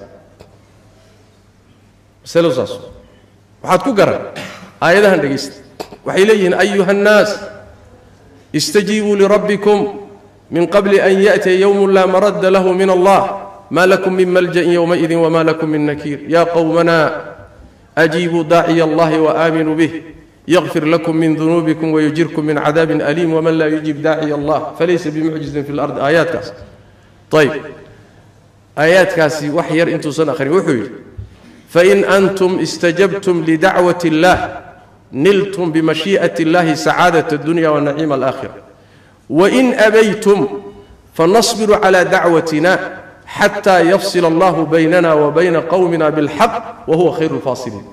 سلوساس وحد كوكرا آية هندقيست وحيلين أيها الناس استجيبوا لربكم من قبل أن يأتي يوم لا مرد له من الله ما لكم من ملجأ يومئذ وما لكم من نكير يا قومنا أجيبوا داعي الله وآمنوا به يغفر لكم من ذنوبكم ويجركم من عذاب أليم ومن لا يجيب داعي الله فليس بمعجز في الأرض آيات كاس طيب آيات كاسي وحير انتو سنة آخرين وحير فإن أنتم استجبتم لدعوة الله نلتم بمشيئة الله سعادة الدنيا والنعيم الآخرة وإن أبيتم فنصبر على دعوتنا حتى يفصل الله بيننا وبين قومنا بالحق وهو خير الفاصلين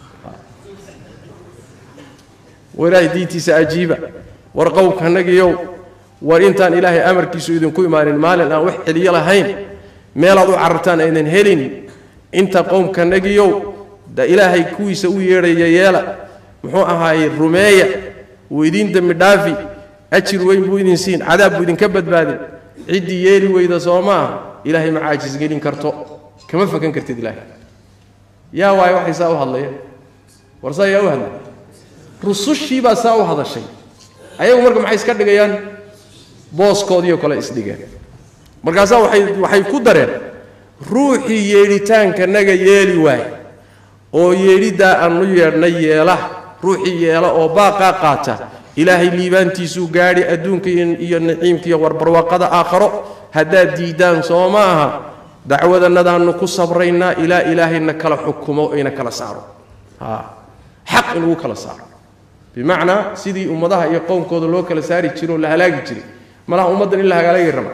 وراي ديتي سأجيبه ورقوك هنجي يوم ورينتان إلهي أمر كيسو إذن كوي مال المال الآن وحد يلا هين ميلا ذو عرتان إذن هيلين إنت قوم كنجي يوم دا إلهي كوي سوي يلا محوها هاي الرمية وإذن دم دافي أشر وين بوين سين عذاب بوين كبد بادي عدي يلي وإذا صوما إلهي معاجز قيلين كرتو كما فكان كرتد إلهي يا واي وحي ساو هالله ورسا يا وهلا رسوشي با ساو هذا الشيء أيوة مركم حيس كرد جيان بوس كوديو كلا إسديجان مركزا وحي وحي كودرين روحي يليتان كنجا يلي واي أو يليدا أنو يرنيله روحي يلا أو باقا قاتا إلهي ليبانتي سو غاري أدونك إيا النعيمك يا وربرواقضة آخر هذا ديدان صوماها دعوة الندان نكو صبرينا إلى إلهي إنك لا حكمه إنك لا سارو ها حق إنك لا سارو بمعنى سيدي أمضاها يقوم كود لوك لساري تشيرون لها لاقي تشيري ما لا أمضا إلا هقالي الرمى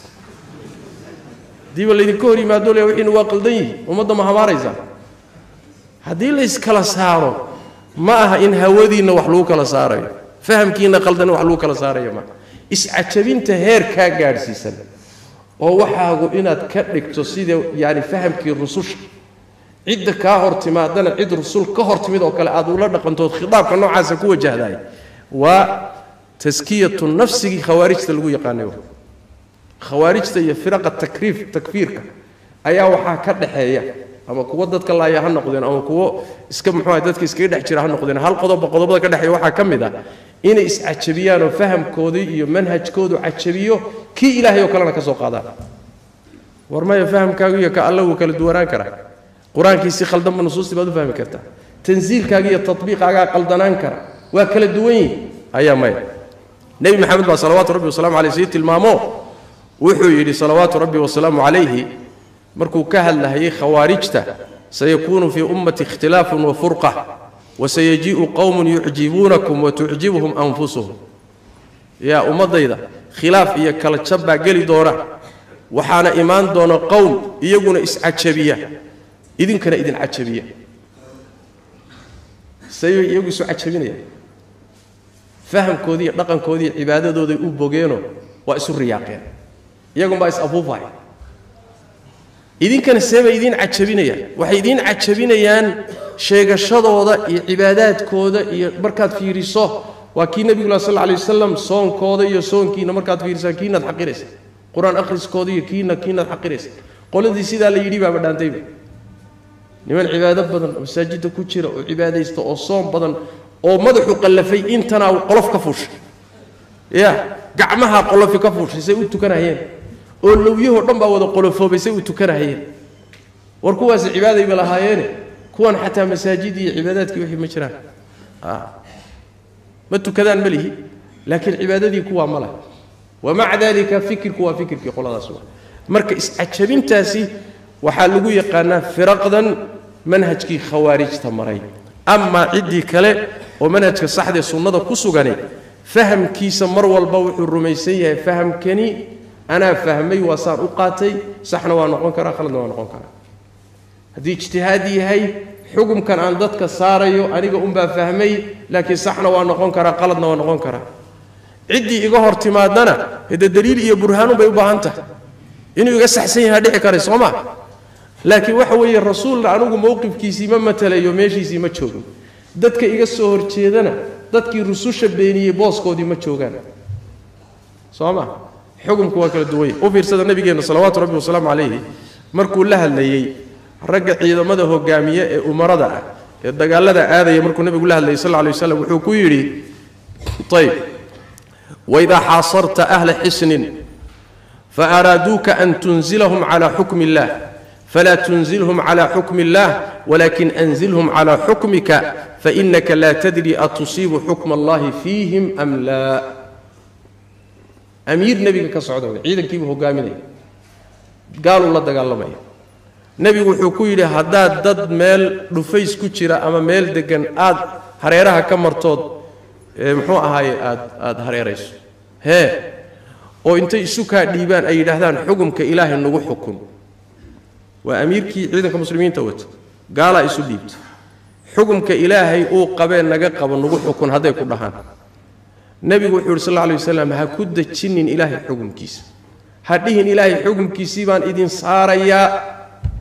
دي والذي كوري ما دول يوحين واقل دي أمضا ما هماريزا هذه اللي إسكلا سارو معها إن هودي إنه وحلوك لا ساري فهم كينا قلدنا وحلوك لا ساري ما إسعتشبين تهير كاقار سيسن ووحاقو إناد كارك تصيد يعني فهم كي الرسول عدة كاهر تمادنا عد رسول كاهر تماد وكلا أدولا نقنتو خطاب كنوع عاسا كوة جهداي وتزكية النفس خوارج تلقو يقانيو خوارج تي فرق التكريف تكفيرك أيا وحا كردحيا أما كوة دادك الله يهان نقودين أما كوة اسكب محوها دادك اسكي دحجي رهان نقودين هل قضب قضب كردحيا وحا كمدا إن إسعتشبيان وفهم كودي ومنهج كودو عتشبيو كي إلهي وكلنا كسوق هذا ورما يفهم كاجي كالله وكل دوران كره قرآن كيسي خلدم النصوص بدو فهم كرتا تنزيل كاجي التطبيق على قلدنان كره وكل دوين هيا ماي نبي محمد صلوات ربي وسلام عليه سيد المامو وحو يدي صلوات ربي وسلام عليه مركو كهل لهي خوارجته سيكون في أمة اختلاف وفرقة وسيجيء قوم يعجبونكم وتعجبهم أنفسهم يا أمة ضيدة خلاف إيا كلا تشبع قلي دورة وحانا إيمان دون قوم يقول إسعاد شبية إذن كان إذن عاد شبية سيقول إسعاد شبية فهم كودي رقم كودي عبادة دودي أبوغينو وإسر رياقين يقول بايس أبوفاي إذن كان السبب إذن عاد شبية وحيدين عاد شبية شيء الشضوضة عبادات كودا بركات في رصاه وكي النبي صلى الله عليه وسلم صون كودا يصون كينا مركات في رصاه كينا تحقيرس قرآن أخرس كودا كينا كينا تحقيرس قول ذي سيدا اللي يجيبها بدان تيبه لمن عبادة بدن مساجد كتير وعبادة يستوصون بدن أو مدح قلفي إنتنا وقلف كفوش يا قعمها قلف كفوش يسوي تكنا هين ولو يهو رمبا وذا قلفه بيسوي تكنا هين وركواس عبادة يبلا هايين كون حتى مساجدي عباداتك وحي مجران آه. ما تكذان مليه لكن عبادتي كوا ملا ومع ذلك فكر كوا فكر في قول الله سبحانه مركز أتشبين تاسي وحالقوا يقانا فرقدا منهجك خوارج تمرين أما عدي كلا ومنهجك صحدي السنة كسوغاني فهم كيس مروى البوح الرميسية فهم كني أنا فهمي وصار أقاتي صحنا ونقون كرا خلنا ونقون كرا هذه اجتهادي هي حكم كان عن ضدك صاريو أنا أم بفهمي لكن صحنا ونقون كرا قلدنا ونقون كرا عدي إجاه ارتمادنا هذا دليل إيه برهانه بيبانته إنه يقص حسين هذه كاري صوما لكن وحوي الرسول عنه موقف كيسي ما مثلا يوميشي سي ما تشوفه ضدك إجاه صور تشيدنا ضدك رسوش بيني بوس كودي ما تشوفان صوما حكم كواكل الدوية وفي رسالة النبي جينا صلوات ربي وسلام عليه مركو لها اللي رجع إذا ماذا هو جامية ومرضى الدجال هذا هذا يمركو النبي يقول لها اللي صلى الله عليه وسلم وحكيري طيب وإذا حاصرت أهل حسن فأرادوك أن تنزلهم على حكم الله فلا تنزلهم على حكم الله ولكن أنزلهم على حكمك فإنك لا تدري أتصيب حكم الله فيهم أم لا أمير نبي كصعود عيدا كيف هو جامي قالوا الله دجال الله نبي وحكيري هذا ضد مال رفيس كتيرة أما مال دجن آد هريرها كمرتود محوها هاي آد آد هريريس ها وأنت يسوكها ديبان أي لهذان حكم كإله النجو حكم وأمير كي عيدا كمسلمين توت قال إيسو ديبت حكم كإلهي أو قبل نجا قبل نجو حكم هذا يكون لهان نبي وحور صلى الله عليه وسلم هكذا تشنين إلهي حكم كيس هذه إلهي حكم كيسيبان إذن صار يا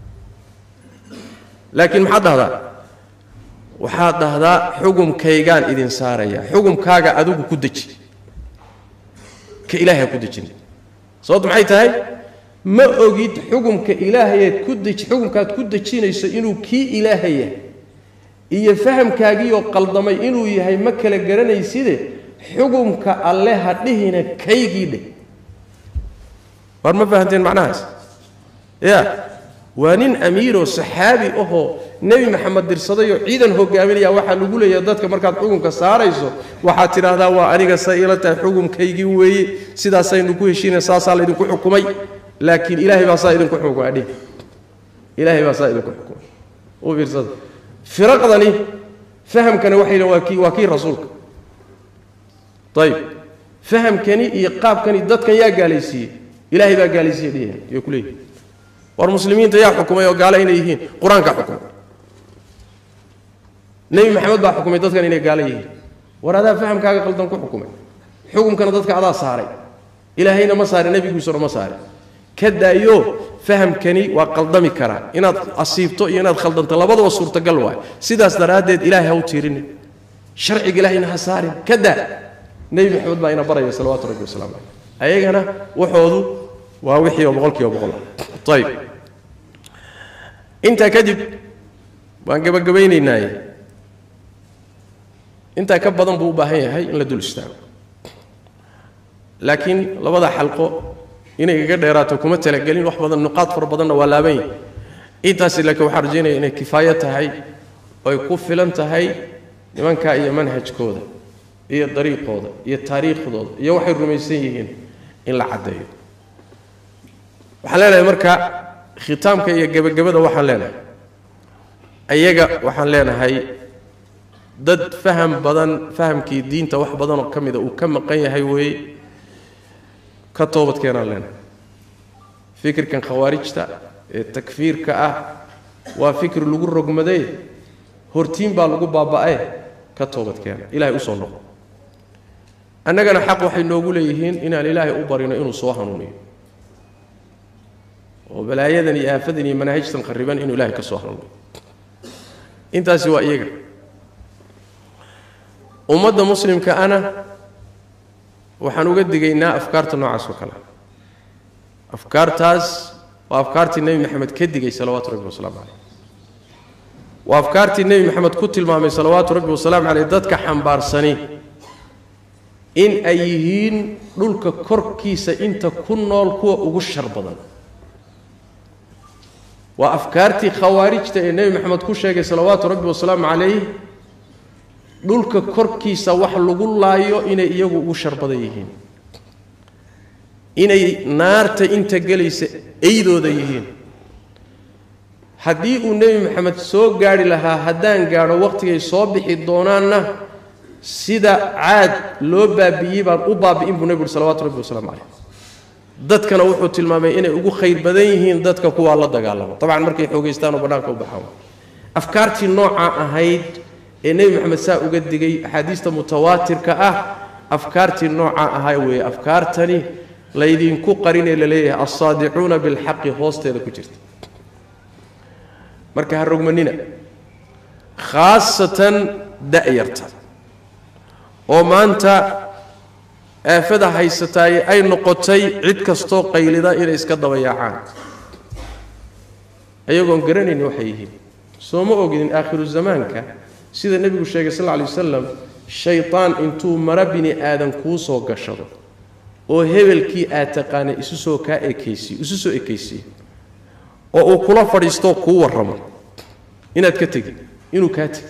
لكن محد هذا وحد هذا حكم كيجان إذن صار يا حكم كاجا أدوك كدتش كإلهي كدتش صوت معي تاي ما أجد حكم كإلهي كدتش حكم كات كدتش نيس إنه كي إلهي يفهم كاجي وقلدمي إنه يهي مكة الجرن يسيده حكم كالله هديهنا كيجي ده ما فهمتين معناه يا وانين أمير وصحابي أهو نبي محمد درصدي عيدا هو جامل يا واحد نقول يا ضدك مركز حكم كساريسو واحد ترى هذا وأنا سائلة حكم كيجي وي سيدا سينكوه شين ساسال يدكو حكمي لكن إلهي بصائر يدكو حكم عليه إلهي بصائر يدكو حكم وفي صدق فرق ذني فهم كان وحي وكي وكي رسولك طيب فهم كني إيقاب كني ضدك يا جالسي إلهي بقى جالسي ليه يقول لي والمسلمين تيا حكومة وقال إنه يهين قرآن كحكم نبي محمد بقى حكومة ضدك إنه قال يهين وهذا فهم كاجا قلتن كحكومة حكم كان ضدك على صاري إلهينا ما صار نبي يسر ما صار كذا يو فهم كني وقلدمي كرا إن أصيبته إن خلدن طلبات وصورة قلوة سيداس درادد إلهي هو تيرني شرع إلهينا حصاري كذا نبي محمد بقى إنا برا صلوات ربي وسلام عليه أيجنا وحوضه ووحي وبغلك وبغلا طيب أنت كذب وأنك بقبيني ناي أنت كبضن بوبا هي هاي إلا دول استعمل لكن لبضع حلقه إنك قد يراتكم التلقلين وحفظ النقاط فربضن ولا بين أنت سلك وحرجين إن كفايتها هاي ويكفل أنت هاي لمن كأي منهج كودا iyo dariiqooda iyo taariikhdooda iyo waxay rumaysan yihiin in la cadeeyo waxaan leenahay marka khitaamka iyo gabagabada waxaan leenahay ayaga waxaan leenahay dad faham badan fahamkii diinta wax badan oo kamida uu ka maqan yahay way ka toobad keenan leenahay fikirkan khawaarijta ee takfiirka ah waa fikir lagu rogmaday hortiin baa lagu baaba'ay ka toobad keenan ilaahay u soo noqo annagana xaq waxay noogu leeyihiin inaan ilaahay u barino inuu soo hanuuniyo oo balaayadan iyo aafadan iyo manhajtan qariban inuu ilaahay ka soo hanuuniyo intaasi waa iyaga ummadda muslimka ana waxaan uga digaynaa afkaarta noocaas oo kale afkaartaas waa afkaartii nebi maxamed ka digay salawaatu rabbi wasalaamu calayh waa afkaartii nebi maxamed ku tilmaamay salawaatu rabbi wasalaamu calayh dadka xambaarsani in ay yihiin dhulka korkiisa inta ku nool kuwa ugu shar badan waa afkaartii khawaarijta ee nebi maxamed ku sheegay salawaatu rabbi wasalaamu calayh dhulka korkiisa wax lagu laayo inay iyagu ugu shar badan yihiin inay naarta inta galaysa eydooda yihiin haddii uu nebi maxamed soo gaari lahaa haddaan gaadho waqtigay soo bixi doonaanna sida caad loo baabi'iyey baan u baabi'in buu nebigu salawaatu rabbi wasalaamu calayh dadkana wuxuu tilmaamay inay ugu khayr badan yihiin dadka kuwaa la dagaalamo dabcan markay xoogaystaan oo bannaanka u baxaan afkaartii nooca ahayd ee nebi maxamed saa uga digay axaadiista mutawaatirka ah afkaartii nooca ahaa weeye afkaartani laydinku qarinee la leeyahay assaadicuuna bilxaqi hoosteeda ku jirta marka ha rogmanina khaasatan da'yarta oo maanta aafada haysataay ay noqotay cid kastoo qaylida inay iska dabayaacaan ayagoon garanaynin waxay yihiin soo ma ogidin aakhiru zamaanka sida nebigu sheegay sal alla alay wasalam shaytaan intuu mara bini aadan kuu soo gashado oo hebelkii aad taqaanay isu soo kaa ekaysiyo isu soo ekaysiyo oo uu kula fadhiisto kuu warramo inaad ka tegin inuu kaa tegi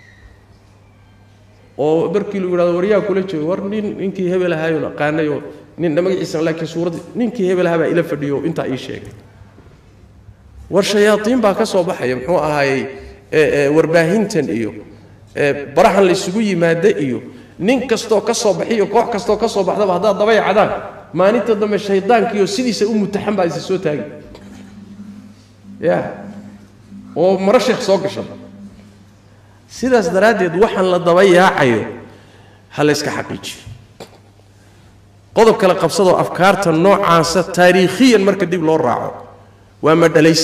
oo markii lagu yidhahdo waryaa kula joogo war nin ninkii hebel ahaayo aqaanay oo nin magaciisa laakiin suuradii ninkii hebel ahaa baa ila fadhiyo intaa ii sheegay war shayaatiin baa ka soo baxaya muxuu ahaayey warbaahintan iyo barahan la isugu yimaada iyo nin kastoo ka soo baxiyo koox kastoo ka soo baxdaba haddaad dabayacdaan maalinta dambe shaydaankiiyo sidiisa u mutaxan baa isa soo taagi ya oo mara sheekh soo gashan sidaas daraaddeed waxaan la dabayaacayo ha la iska xaqiijiyo qodob kale qabsadoo afkaarta noocaasa taariikhiyan marka dib loo raaco waa madhalays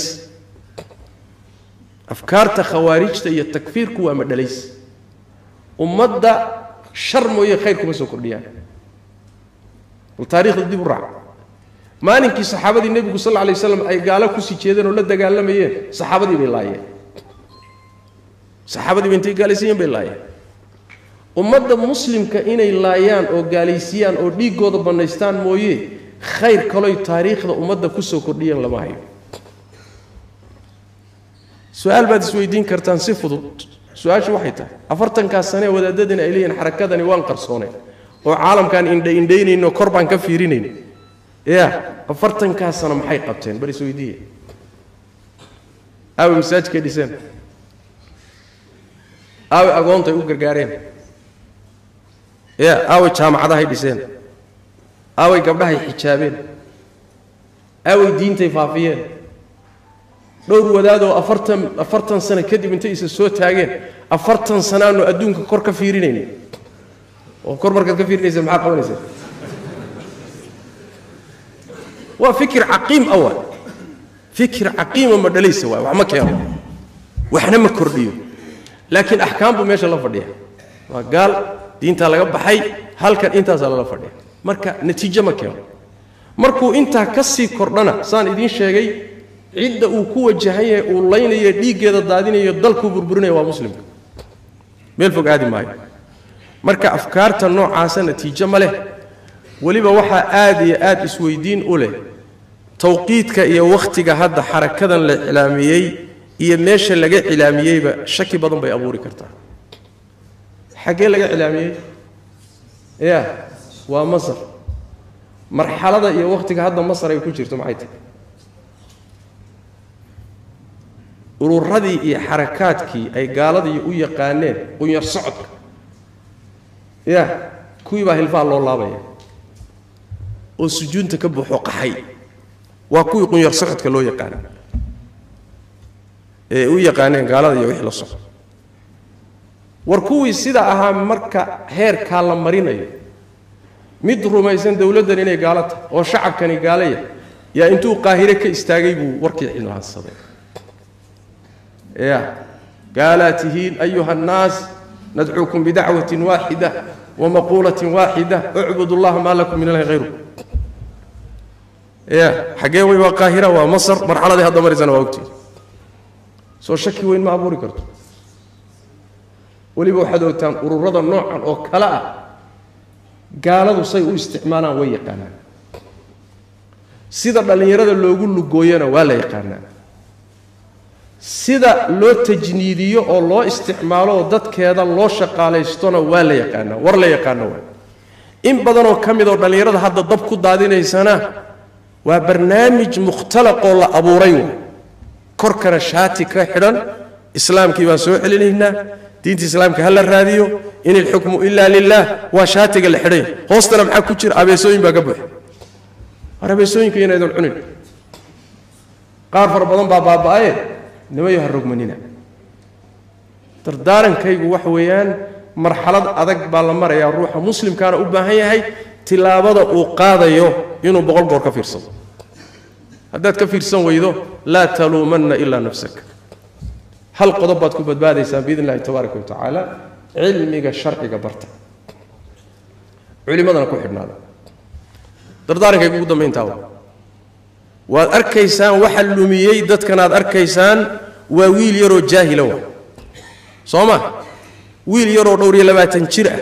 afkaarta khawaarijta iyo takfiirku waa madhalays ummadda shar mooye khayr kuma soo kordhiyaan bal taariikhda dib u raac maalinkii saxaabadii nebigu sal alla alay wasalam ay gaalo kusii jeedeen oo la dagaalamayeen saxaabadii bay laayeen saxaabadii bay intay gaalaysiiyeen bay laayeen ummadda muslimka inay laayaan oo gaalaysiiyaan oo dhiiggooda bannaystaan mooye khayr kaloy taariikhda ummadda kusoo kordhiyeen lama hayo su-aal baad isweydiin kartaan si fudud su-aashu waxay tahay afartankaas sane wadaadadani ay leeyihin xarakadani waan qarsoonay oo caalamkaan indhaindhaynayno kor baan ka fiirinayn ya afartankaas sano maxay qabteen bal isweydiiye aawe masaajidkay dhiseen aawe agoontay u gargaareen ya aawe jaamacadahay dhiseen aaway gabdhahay xijaabeen aaway diintay faafiyeen dhowr wadaadoo afartan afartan sano kadib intay isa soo taageen afartan sanaanu adduunka kor ka fiirinayna oo kor markaad ka fiirinaysa maxaa qabanaysa waa fikir caqiim awal fikir caqiima ma dhalaysa waay wax ma keeno waxna ma kordhiyo laakiin axkaam buu meesha la fadhiya waa gaal diintaa laga baxay halkan intaasaa lala fadhiya marka natiijo ma keeno markuu intaa ka sii kordhana saan idiin sheegay cidda uu ku wajahan yahay uu laynayo dhiiggeeda daadinayo dalkuu burburinaya waa muslimka meel fog aadi maayo marka afkaarta noocaasa natiijo ma leh weliba waxaa aad iyo aad isweydiin u leh tawqiidka iyo wakhtiga hadda xarakadan la cilaamiyey iyo meesha laga cilaamiyeyba shaki badan bay abuuri kartaa xaggee laga cilaamiyey يا ومصر مرحلة يا وقتك هذا مصر يكون جرتم عيتك ورردي حركاتك أي قالدي ويا قانين ويا صعدك يا كوي باه الفال الله بيه وسجون تكبو حق حي وكوي ويا صعدك لو يقان إيه ويا قانين قالدي ويحل الصعد وركوي سيدا أها مركا هير كالا مرينيو mid rumaysan dawladdan inay gaalata oo shacabkani gaalaya yaa intuu qaahire ka istaagay buu warkii cilmaansaday ya qaalatihin ayuha an-nas nad'uukum bi da'watin wahida wa maqulatin wahida u'budu allaha ma lakum min ilahin ghayru ya xagee way waa qaahira waa masar marxaladii hadda marisan waa ogtii soo shaki weyn ma abuuri karto waliba waxaad ogtaan ururada noocan oo kala ah gaaladu say u isticmaalaan way yaqaanaan sida dhalinyarada loogu lugooyana waa la yaqaanaa sida loo tajniidiyo oo loo isticmaalo dadkeeda loo shaqaaleystona waa la yaqaanaa war la yaqaano waa in badan oo kamid oo dhalinyarada hadda dab ku daadinaysana waa barnaamij mukhtalaq oo la abuuray korkana shaati ka xidhan islaamkii baan soo celinaynaa دين الإسلام كهلا الراديو إن الحكم إلا لله وشاتق الحرين هوستنا محا كجير أبيسوين باقبح أبيسوين كينا يدون عنين قار فربضان بابا بايه نما يهرق مننا تردارن كيغو وحويان مرحلة أدق بالمر يا روح مسلم كان أباهي هاي تلاوة وقاضيو ينو بغل بور كفير صد هداد كفير صن ويدو لا تلومن إلا نفسك هل قضبت كبد باديسان بإذن الله تبارك وتعالى علمك الشرعي برتا علمنا كل حبنا هذا دردارك يقول دمين تاو والأركيسان وحلميي دت كان أركيسان وويل يرو جاهلوا صوما ويل يرو دوري لما تنشرع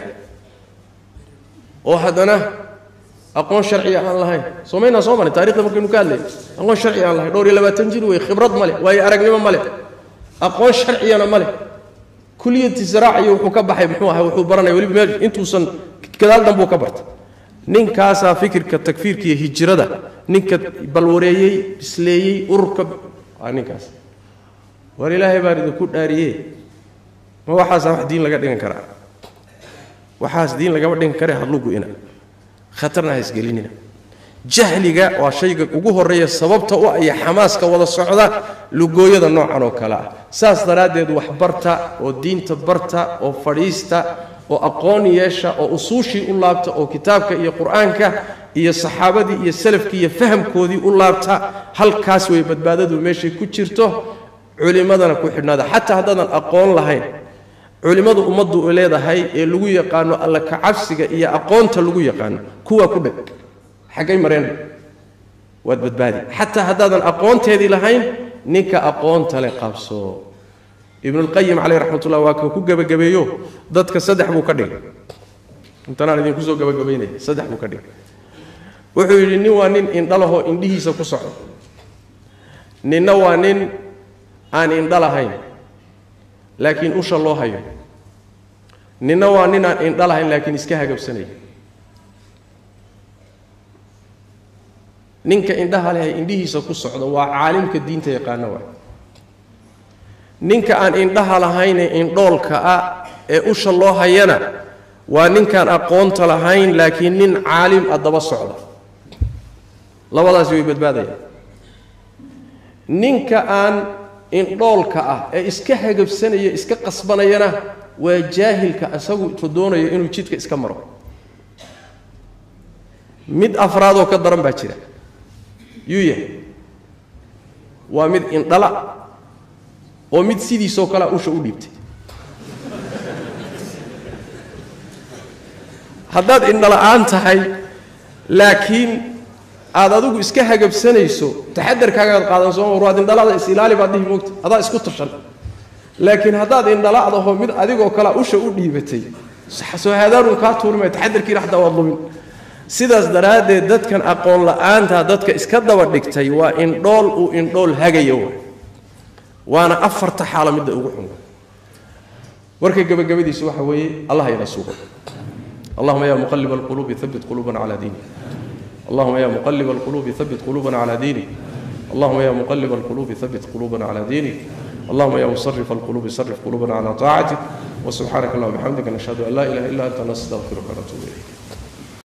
وحدنا أقوى شرعي عن الله صومينا صوما التاريخ ممكن نقال أقوى شرعي عن الله دوري لما تنشر وخبرات ملك وهي أرقني ملك أقوى شرعي أنا ملك كلية الزراعة وحكبة حي محوها وحبرنا يولي بمال أنتوا صن كذا دم كبرت نين كاسا فكر كتكفير كي هجرة ده نين كبلوريي بسليي أركب نين كاس ولله بارد كل ناريه ما وحاس واحد دين لقى دين كرا وحاس دين لقى دين كرا هلوجو هنا خطرنا هيسجليننا جهلك وشيء وجوه الرئيس سببته وأي حماس كوضع الصعدة لجوية النوع عنو كلا ساس درادد وحبرتا ودين تبرتا وفريستا وأقاني يشا وأصوشي أولابتا وكتابك يا قرآنك يا الصحابة يا السلف يا فهم كودي أولابتا هل كاسوي بدبادد وماشي كتشرته علماءنا كوحنا هذا حتى هذا الأقان لهين علماء أمضوا إليه هاي اللي يقانو الله كعفسك يا أقان تلقوا يقانو كوا كبك حقي مرين واد بدبادي حتى هذا الأقون تهدي لهين نيكا أقون تلقابسو ابن القيم عليه رحمة الله واكو كوجا بجبيو ضدك صدح بوكدي انت انا ندين كوزو جبا جبيني صدح بوكدي وحول نيوانين إن دله إن ديه سكسر نيوانين أن إن دله هين لكن إن شاء الله هين نيوانين أن إن دله هين لكن إسكها جب سنة ninka indhaha leh indhihiisa ku socdo waa caalimka diinta yaqaan waa ninka aan indhaha lahayn indhoolka ah ee u shaloo hayana waa ninkaan aqoonta lahayn laakiin nin caalim adaba socdo labadaas way badbaadayaan ninka aan indhoolka ah ee iska hagabsanaya iska qasbanayana waa jaahilka asagu doonayo inuu jidka iska maro mid afraad oo ka daran baa jira yuya waa mid indhala oo mid sidiisoo kale usha u dhiibtay haddaad indhala-aan tahay laakiin aad adigu iska hagabsanayso taxadarkaagaad qaadan soo waad indhalada is ilaali baad dhihi moogta adaa isku tashan laakiin haddaad indhala'daho mid adigoo kale usha u dhiibatay soo hadaarun kaa tuurmay taxadarkiina xataa waad lumin sidaas daraaddeed dadkan aqoon la'aanta dadka iska daba dhigtay waa indhool uu indhool hagayo waana afarta xaalo midda ugu xun warka gabagabadiisu waxa weeye allah ina sugo اللهم يا مقلب القلوب ثبت قلوبنا على دينك اللهم يا مقلب القلوب ثبت قلوبنا على دينك اللهم يا مقلب القلوب ثبت قلوبنا على دينك اللهم يا مصرف القلوب صرف قلوبنا على طاعتك وسبحانك اللهم وبحمدك نشهد أن لا إله إلا أنت نستغفرك ونتوب إليك